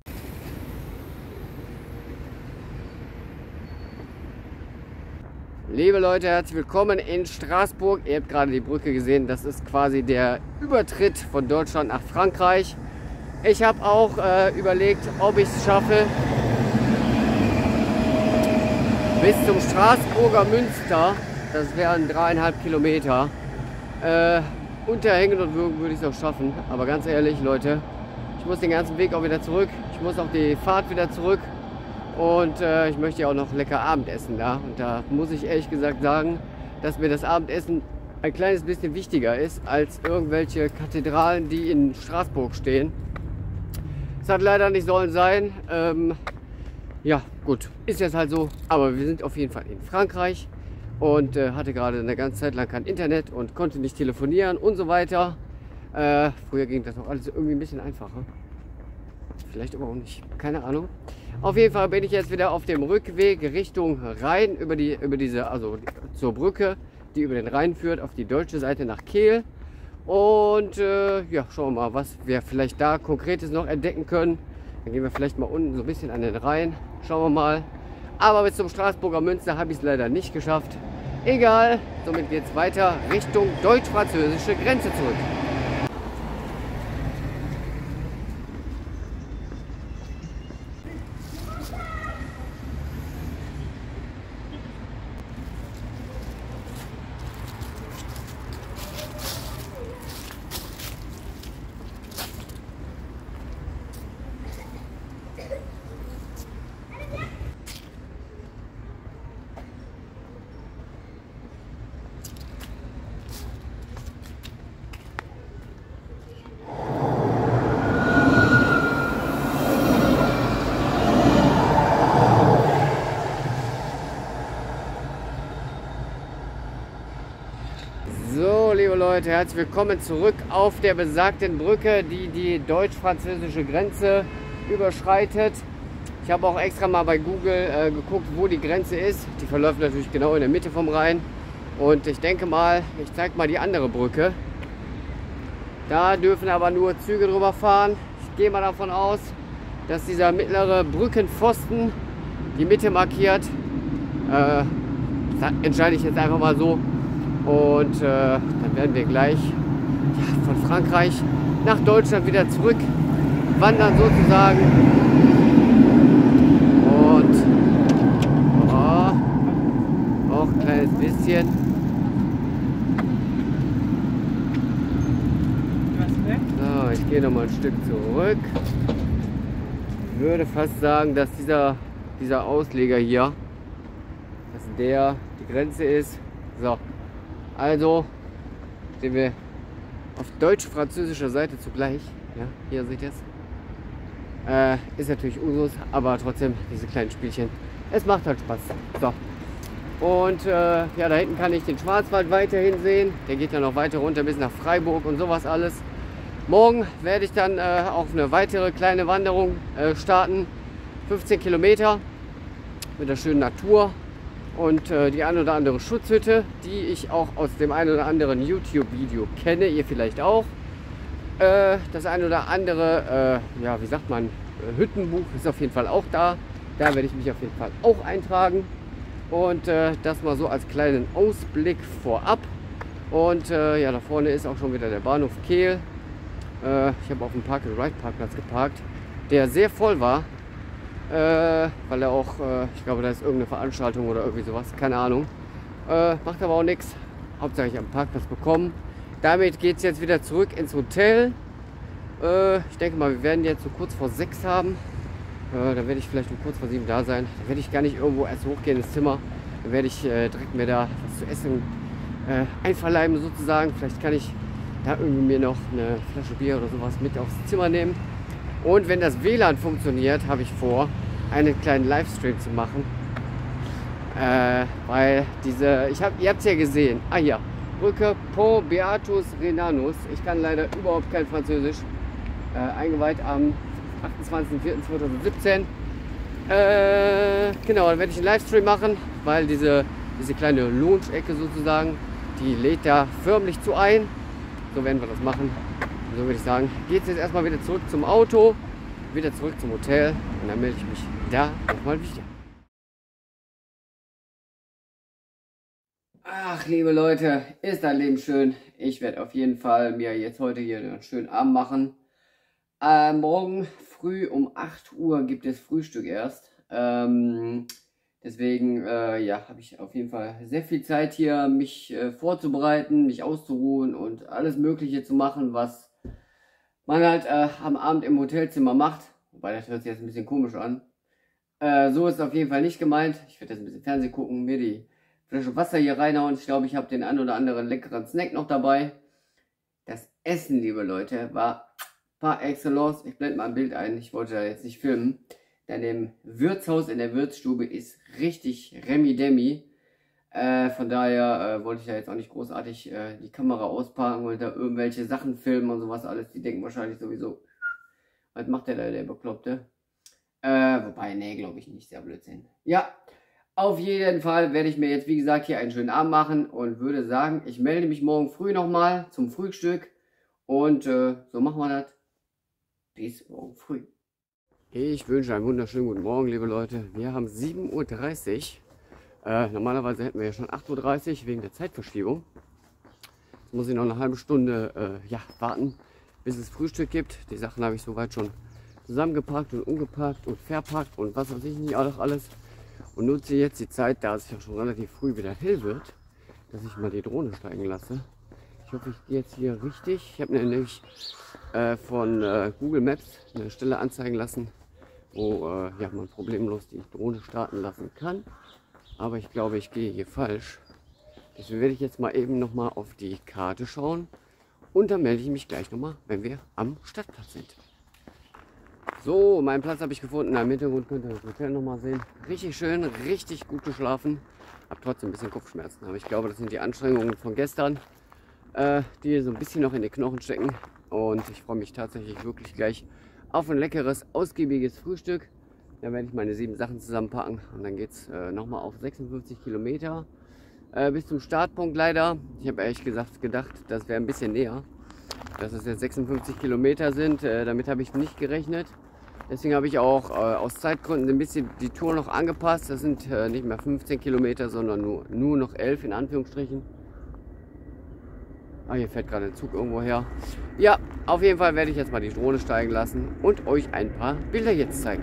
Liebe Leute, herzlich willkommen in Straßburg. Ihr habt gerade die Brücke gesehen. Das ist quasi der Übertritt von Deutschland nach Frankreich. Ich habe auch überlegt, ob ich es schaffe, bis zum Straßburger Münster. Das wären 3,5 Kilometer. Unter Hängen und Würgen würde ich es auch schaffen. Aber ganz ehrlich, Leute, ich muss den ganzen Weg auch wieder zurück. Ich muss auch die Fahrt wieder zurück. Und ich möchte ja auch noch lecker Abendessen da. Und da muss ich ehrlich gesagt sagen, dass mir das Abendessen ein kleines bisschen wichtiger ist als irgendwelche Kathedralen, die in Straßburg stehen. Das hat leider nicht sollen sein. Ja, gut, ist jetzt halt so. Aber wir sind auf jeden Fall in Frankreich. Und hatte gerade eine ganze Zeit lang kein Internet und konnte nicht telefonieren und so weiter. Früher ging das auch alles irgendwie ein bisschen einfacher. Vielleicht aber auch nicht, keine Ahnung. Auf jeden Fall bin ich jetzt wieder auf dem Rückweg Richtung Rhein, also zur Brücke, die über den Rhein führt, auf die deutsche Seite nach Kehl. Und ja, schauen wir mal, was wir vielleicht da Konkretes noch entdecken können. Dann gehen wir vielleicht mal unten so ein bisschen an den Rhein. Schauen wir mal. Aber bis zum Straßburger Münster habe ich es leider nicht geschafft. Egal, somit geht es weiter Richtung deutsch-französische Grenze zurück. Leute, herzlich willkommen zurück auf der besagten Brücke, die die deutsch-französische Grenze überschreitet. Ich habe auch extra mal bei Google geguckt, wo die Grenze ist. Die verläuft natürlich genau in der Mitte vom Rhein. Und ich denke mal, ich zeige mal die andere Brücke. Da dürfen aber nur Züge drüber fahren. Ich gehe mal davon aus, dass dieser mittlere Brückenpfosten die Mitte markiert. Das entscheide ich jetzt einfach mal so. Und dann werden wir gleich von Frankreich nach Deutschland wieder zurück wandern sozusagen. Und auch ein kleines bisschen. So, ich gehe noch mal ein Stück zurück. Ich würde fast sagen, dass dieser Ausleger hier, dass der die Grenze ist. So. Also sind wir auf deutsch-französischer Seite zugleich. Ja, hier seht ihr es. Ist natürlich Usus, aber trotzdem diese kleinen Spielchen. Es macht halt Spaß. So. Und ja, da hinten kann ich den Schwarzwald weiterhin sehen. Der geht ja noch weiter runter bis nach Freiburg und sowas alles. Morgen werde ich dann auf eine weitere kleine Wanderung starten. 15 Kilometer mit der schönen Natur. Und die ein oder andere Schutzhütte, die ich auch aus dem ein oder anderen YouTube-Video kenne, ihr vielleicht auch. Das ein oder andere, ja, wie sagt man, Hüttenbuch ist auf jeden Fall auch da. Da werde ich mich auf jeden Fall auch eintragen. Und das mal so als kleinen Ausblick vorab. Und ja, da vorne ist auch schon wieder der Bahnhof Kehl. Ich habe auf dem Park-and-Ride-Parkplatz geparkt, der sehr voll war. Weil er auch, ich glaube, da ist irgendeine Veranstaltung oder irgendwie sowas, keine Ahnung. Macht aber auch nichts. Hauptsache ich am Parkplatz bekommen. Damit geht es jetzt wieder zurück ins Hotel. Ich denke mal, wir werden jetzt so kurz vor 6 haben. Da werde ich vielleicht um kurz vor 7 da sein. Da werde ich gar nicht irgendwo erst hochgehen ins Zimmer. Da werde ich direkt mir da was zu essen einverleiben sozusagen. Vielleicht kann ich da irgendwie mir noch eine Flasche Bier oder sowas mit aufs Zimmer nehmen. Und wenn das WLAN funktioniert, habe ich vor, einen kleinen Livestream zu machen. Weil ihr habt es ja gesehen, hier, Brücke Pont Beatus Renanus. Ich kann leider überhaupt kein Französisch. Eingeweiht am 28.04.2017. Genau, dann werde ich einen Livestream machen, weil diese kleine Launch-Ecke sozusagen, die lädt da förmlich zu ein. So werden wir das machen. So würde ich sagen, geht es jetzt erstmal wieder zurück zum Auto, wieder zurück zum Hotel und dann melde ich mich da nochmal wieder. Ach, liebe Leute, ist das Leben schön. Ich werde auf jeden Fall mir jetzt heute hier einen schönen Abend machen. Morgen früh um 8 Uhr gibt es Frühstück erst. Deswegen ja, habe ich auf jeden Fall sehr viel Zeit hier, mich vorzubereiten, mich auszuruhen und alles Mögliche zu machen, was man halt am Abend im Hotelzimmer macht. Wobei, das hört sich jetzt ein bisschen komisch an. So ist es auf jeden Fall nicht gemeint. Ich werde jetzt ein bisschen Fernsehen gucken, mir die Flasche Wasser hier reinhauen. Ich glaube, ich habe den ein oder anderen leckeren Snack noch dabei. Das Essen, liebe Leute, war par excellence. Ich blende mal ein Bild ein. Ich wollte da jetzt nicht filmen. Denn im Wirtshaus in der Wirtsstube ist richtig Remi-Demi. Von daher wollte ich ja jetzt auch nicht großartig die Kamera auspacken und da irgendwelche Sachen filmen und sowas alles. Die denken wahrscheinlich sowieso, was macht der da, der Bekloppte? Wobei, nee, glaube ich nicht, sehr Blödsinn. Ja, auf jeden Fall werde ich mir jetzt, wie gesagt, hier einen schönen Abend machen und würde sagen, ich melde mich morgen früh nochmal zum Frühstück. Und so machen wir das. Bis morgen früh. Ich wünsche einen wunderschönen guten Morgen, liebe Leute. Wir haben 7:30 Uhr. Normalerweise hätten wir ja schon 8:30 Uhr wegen der Zeitverschiebung. Jetzt muss ich noch eine halbe Stunde ja, warten, bis es Frühstück gibt. Die Sachen habe ich soweit schon zusammengepackt und umgepackt und verpackt und was weiß ich nicht auch alles. Und nutze jetzt die Zeit, da es ja schon relativ früh wieder hell wird, dass ich mal die Drohne steigen lasse. Ich hoffe, ich gehe jetzt hier richtig. Ich habe nämlich von Google Maps eine Stelle anzeigen lassen, wo ja, man problemlos die Drohne starten lassen kann. Aber ich glaube, ich gehe hier falsch. Deswegen werde ich jetzt mal eben noch mal auf die Karte schauen. Und dann melde ich mich gleich noch mal, wenn wir am Stadtplatz sind. So, meinen Platz habe ich gefunden. Im Hintergrund könnt ihr das Hotel noch mal sehen. Richtig schön, richtig gut geschlafen. Habe trotzdem ein bisschen Kopfschmerzen. Aber ich glaube, das sind die Anstrengungen von gestern. die so ein bisschen noch in die Knochen stecken. Und ich freue mich tatsächlich wirklich gleich auf ein leckeres, ausgiebiges Frühstück. Dann werde ich meine 7 Sachen zusammenpacken und dann geht es nochmal auf 56 Kilometer bis zum Startpunkt leider. Ich habe ehrlich gesagt gedacht, das wäre ein bisschen näher, dass es jetzt 56 Kilometer sind. Damit habe ich nicht gerechnet. Deswegen habe ich auch aus Zeitgründen ein bisschen die Tour noch angepasst. Das sind nicht mehr 15 Kilometer, sondern nur noch 11 in Anführungsstrichen. Ah, hier fährt gerade ein Zug irgendwo her. Ja, auf jeden Fall werde ich jetzt mal die Drohne steigen lassen und euch ein paar Bilder jetzt zeigen.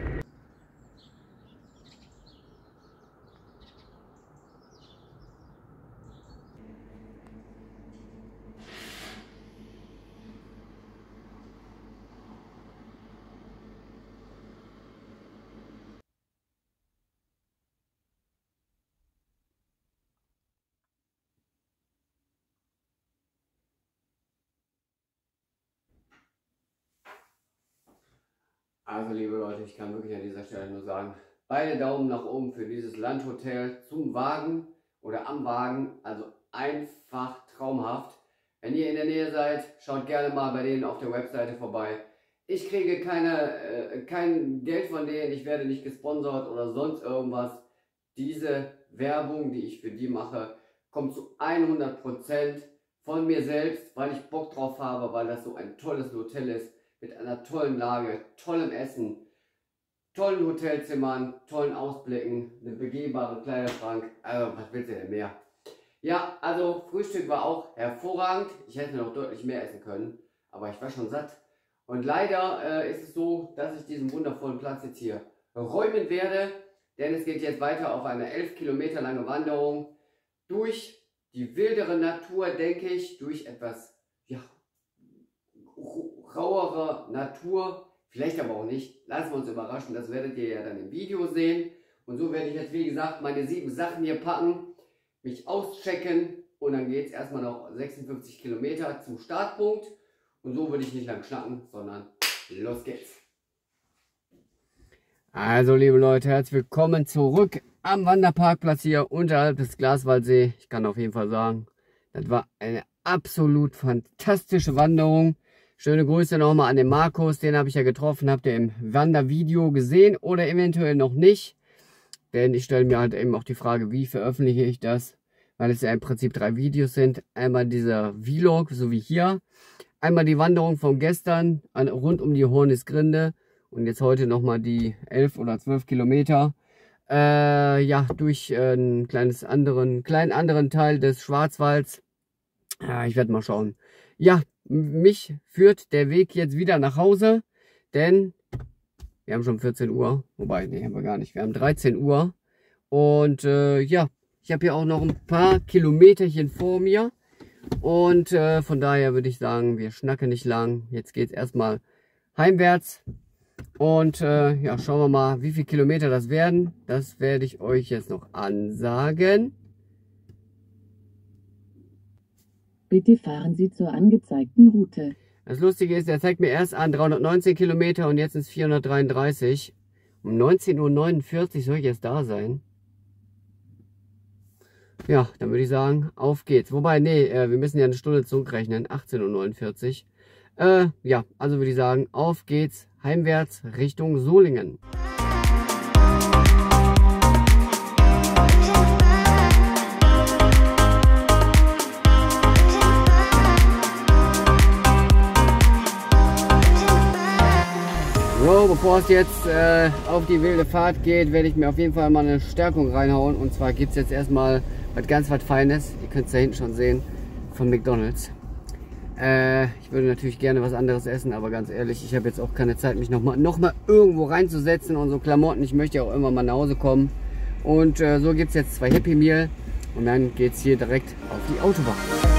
Also liebe Leute, ich kann wirklich an dieser Stelle nur sagen, beide Daumen nach oben für dieses Landhotel zum Wagen oder am Wagen. Also einfach traumhaft. Wenn ihr in der Nähe seid, schaut gerne mal bei denen auf der Webseite vorbei. Ich kriege kein Geld von denen, ich werde nicht gesponsert oder sonst irgendwas. Diese Werbung, die ich für die mache, kommt zu 100% von mir selbst, weil ich Bock drauf habe, weil das so ein tolles Hotel ist. Mit einer tollen Lage, tollem Essen, tollen Hotelzimmern, tollen Ausblicken, einem begehbaren Kleiderschrank. Also, was willst du denn mehr? Ja, also Frühstück war auch hervorragend. Ich hätte noch deutlich mehr essen können, aber ich war schon satt. Und leider ist es so, dass ich diesen wundervollen Platz jetzt hier räumen werde, denn es geht jetzt weiter auf eine 11 Kilometer lange Wanderung durch die wildere Natur, denke ich, durch etwas, ja, rauere Natur, vielleicht aber auch nicht. Lassen wir uns überraschen, das werdet ihr ja dann im Video sehen. Und so werde ich jetzt, wie gesagt, meine 7 Sachen hier packen, mich auschecken und dann geht es erstmal noch 56 Kilometer zum Startpunkt. Und so würde ich nicht lang schnacken, sondern los geht's. Also liebe Leute, herzlich willkommen zurück am Wanderparkplatz hier unterhalb des Glaswaldsee. Ich kann auf jeden Fall sagen, das war eine absolut fantastische Wanderung. Schöne Grüße nochmal an den Markus, den habe ich ja getroffen, habt ihr im Wandervideo gesehen oder eventuell noch nicht. Denn ich stelle mir halt eben auch die Frage, wie veröffentliche ich das, weil es ja im Prinzip 3 Videos sind. Einmal dieser Vlog, so wie hier, einmal die Wanderung von gestern rund um die Hornisgrinde und jetzt heute nochmal die 11 oder 12 Kilometer. Ja, durch einen kleinen anderen Teil des Schwarzwalds. Ja, ich werde mal schauen. Ja, mich führt der Weg jetzt wieder nach Hause, denn wir haben schon 14 Uhr, wobei, nee, haben wir gar nicht, wir haben 13 Uhr und ja, ich habe hier auch noch ein paar Kilometerchen vor mir und von daher würde ich sagen, wir schnacken nicht lang, jetzt geht es erstmal heimwärts und ja, schauen wir mal, wie viele Kilometer das werden, das werde ich euch jetzt noch ansagen. Bitte fahren Sie zur angezeigten Route. Das Lustige ist, er zeigt mir erst an 319 Kilometer und jetzt sind es 433. Um 19:49 Uhr soll ich jetzt da sein. Ja, dann würde ich sagen, auf geht's. Wobei, nee, wir müssen ja eine Stunde zurückrechnen. 18:49 Uhr. Ja, also würde ich sagen, auf geht's. Heimwärts Richtung Solingen. So, bevor es jetzt auf die wilde Fahrt geht, werde ich mir auf jeden Fall mal eine Stärkung reinhauen. Und zwar gibt es jetzt erstmal was Feines. Ihr könnt es da hinten schon sehen, von McDonald's. Ich würde natürlich gerne was anderes essen, aber ganz ehrlich, ich habe jetzt auch keine Zeit, mich noch mal irgendwo reinzusetzen und so Klamotten. Ich möchte ja auch immer mal nach Hause kommen. Und so gibt es jetzt 2 Happy Meal und dann geht es hier direkt auf die Autobahn.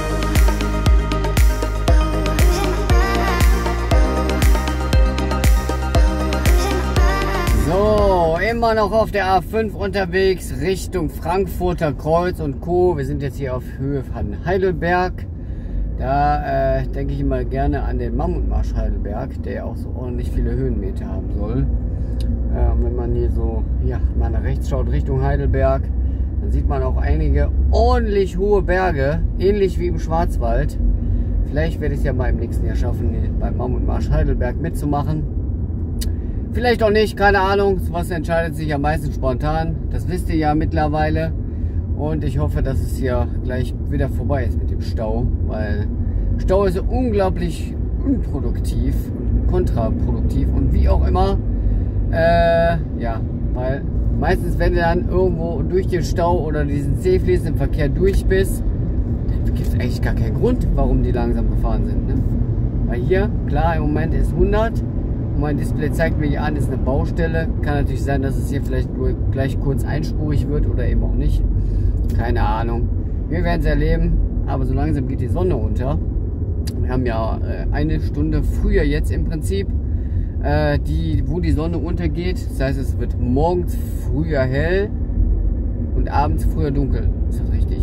So, immer noch auf der A5 unterwegs Richtung Frankfurter Kreuz und Co. Wir sind jetzt hier auf Höhe von Heidelberg. Da denke ich immer gerne an den Mammutmarsch Heidelberg, der ja auch so ordentlich viele Höhenmeter haben soll. Wenn man hier so, ja, mal nach rechts schaut Richtung Heidelberg, Dann sieht man auch einige ordentlich hohe Berge, ähnlich wie im Schwarzwald. Vielleicht werde ich es ja mal im nächsten Jahr schaffen, beim Mammutmarsch Heidelberg mitzumachen. Vielleicht auch nicht, keine Ahnung. Sowas entscheidet sich ja meistens spontan. Das wisst ihr ja mittlerweile. Und ich hoffe, dass es hier gleich wieder vorbei ist mit dem Stau, weil Stau ist unglaublich unproduktiv und kontraproduktiv und wie auch immer. Ja, weil meistens, wenn du dann irgendwo durch den Stau oder diesen zähfließenden Verkehr durch bist, dann gibt es eigentlich gar keinen Grund, warum die langsam gefahren sind. Ne? Weil hier, klar, im Moment ist 100 und mein Display zeigt mir an, ist eine Baustelle. Kann natürlich sein, dass es hier vielleicht nur gleich kurz einspurig wird oder eben auch nicht. Keine Ahnung. Wir werden es erleben, aber so langsam geht die Sonne unter. Wir haben ja eine Stunde früher jetzt im Prinzip, wo die Sonne untergeht. Das heißt, es wird morgens früher hell und abends früher dunkel. Ist das richtig?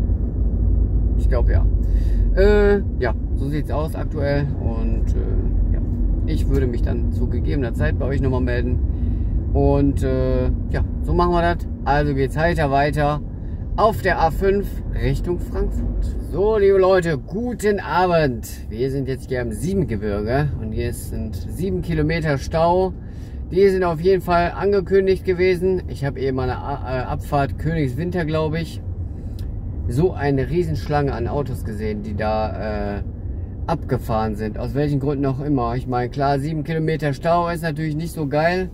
Ich glaube ja. Ja, so sieht es aus aktuell. Und ja, ich würde mich dann zu gegebener Zeit bei euch nochmal melden. Und ja, so machen wir das. Also geht es weiter auf der A5 Richtung Frankfurt. So, liebe Leute, guten Abend. Wir sind jetzt hier im Siebengebirge und hier sind 7 Kilometer Stau. Die sind auf jeden Fall angekündigt gewesen. Ich habe eben eine Abfahrt Königswinter, glaube ich, so eine Riesenschlange an Autos gesehen, die da abgefahren sind. Aus welchen Gründen auch immer. Ich meine, klar, 7 Kilometer Stau ist natürlich nicht so geil.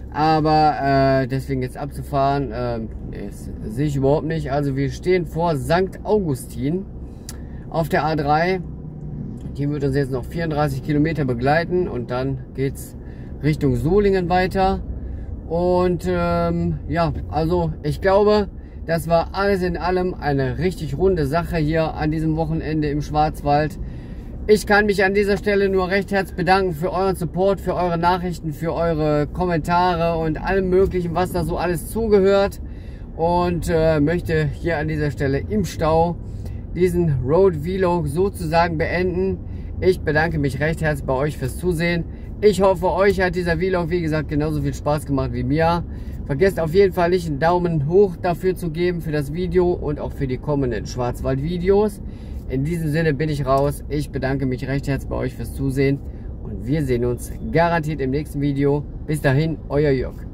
Aber deswegen jetzt abzufahren, das sehe ich überhaupt nicht. Also wir stehen vor St. Augustin auf der A3. Die wird uns jetzt noch 34 Kilometer begleiten und dann geht es Richtung Solingen weiter. Und ja, also ich glaube, das war alles in allem eine richtig runde Sache hier an diesem Wochenende im Schwarzwald. Ich kann mich an dieser Stelle nur recht herzlich bedanken für euren Support, für eure Nachrichten, für eure Kommentare und allem Möglichen, was da so alles zugehört. Und möchte hier an dieser Stelle im Stau diesen Road Vlog sozusagen beenden. Ich bedanke mich recht herzlich bei euch fürs Zusehen. Ich hoffe, euch hat dieser Vlog, wie gesagt, genauso viel Spaß gemacht wie mir. Vergesst auf jeden Fall nicht einen Daumen hoch dafür zu geben für das Video und auch für die kommenden Schwarzwald-Videos. In diesem Sinne bin ich raus. Ich bedanke mich recht herzlich bei euch fürs Zusehen und wir sehen uns garantiert im nächsten Video. Bis dahin, euer Jörg.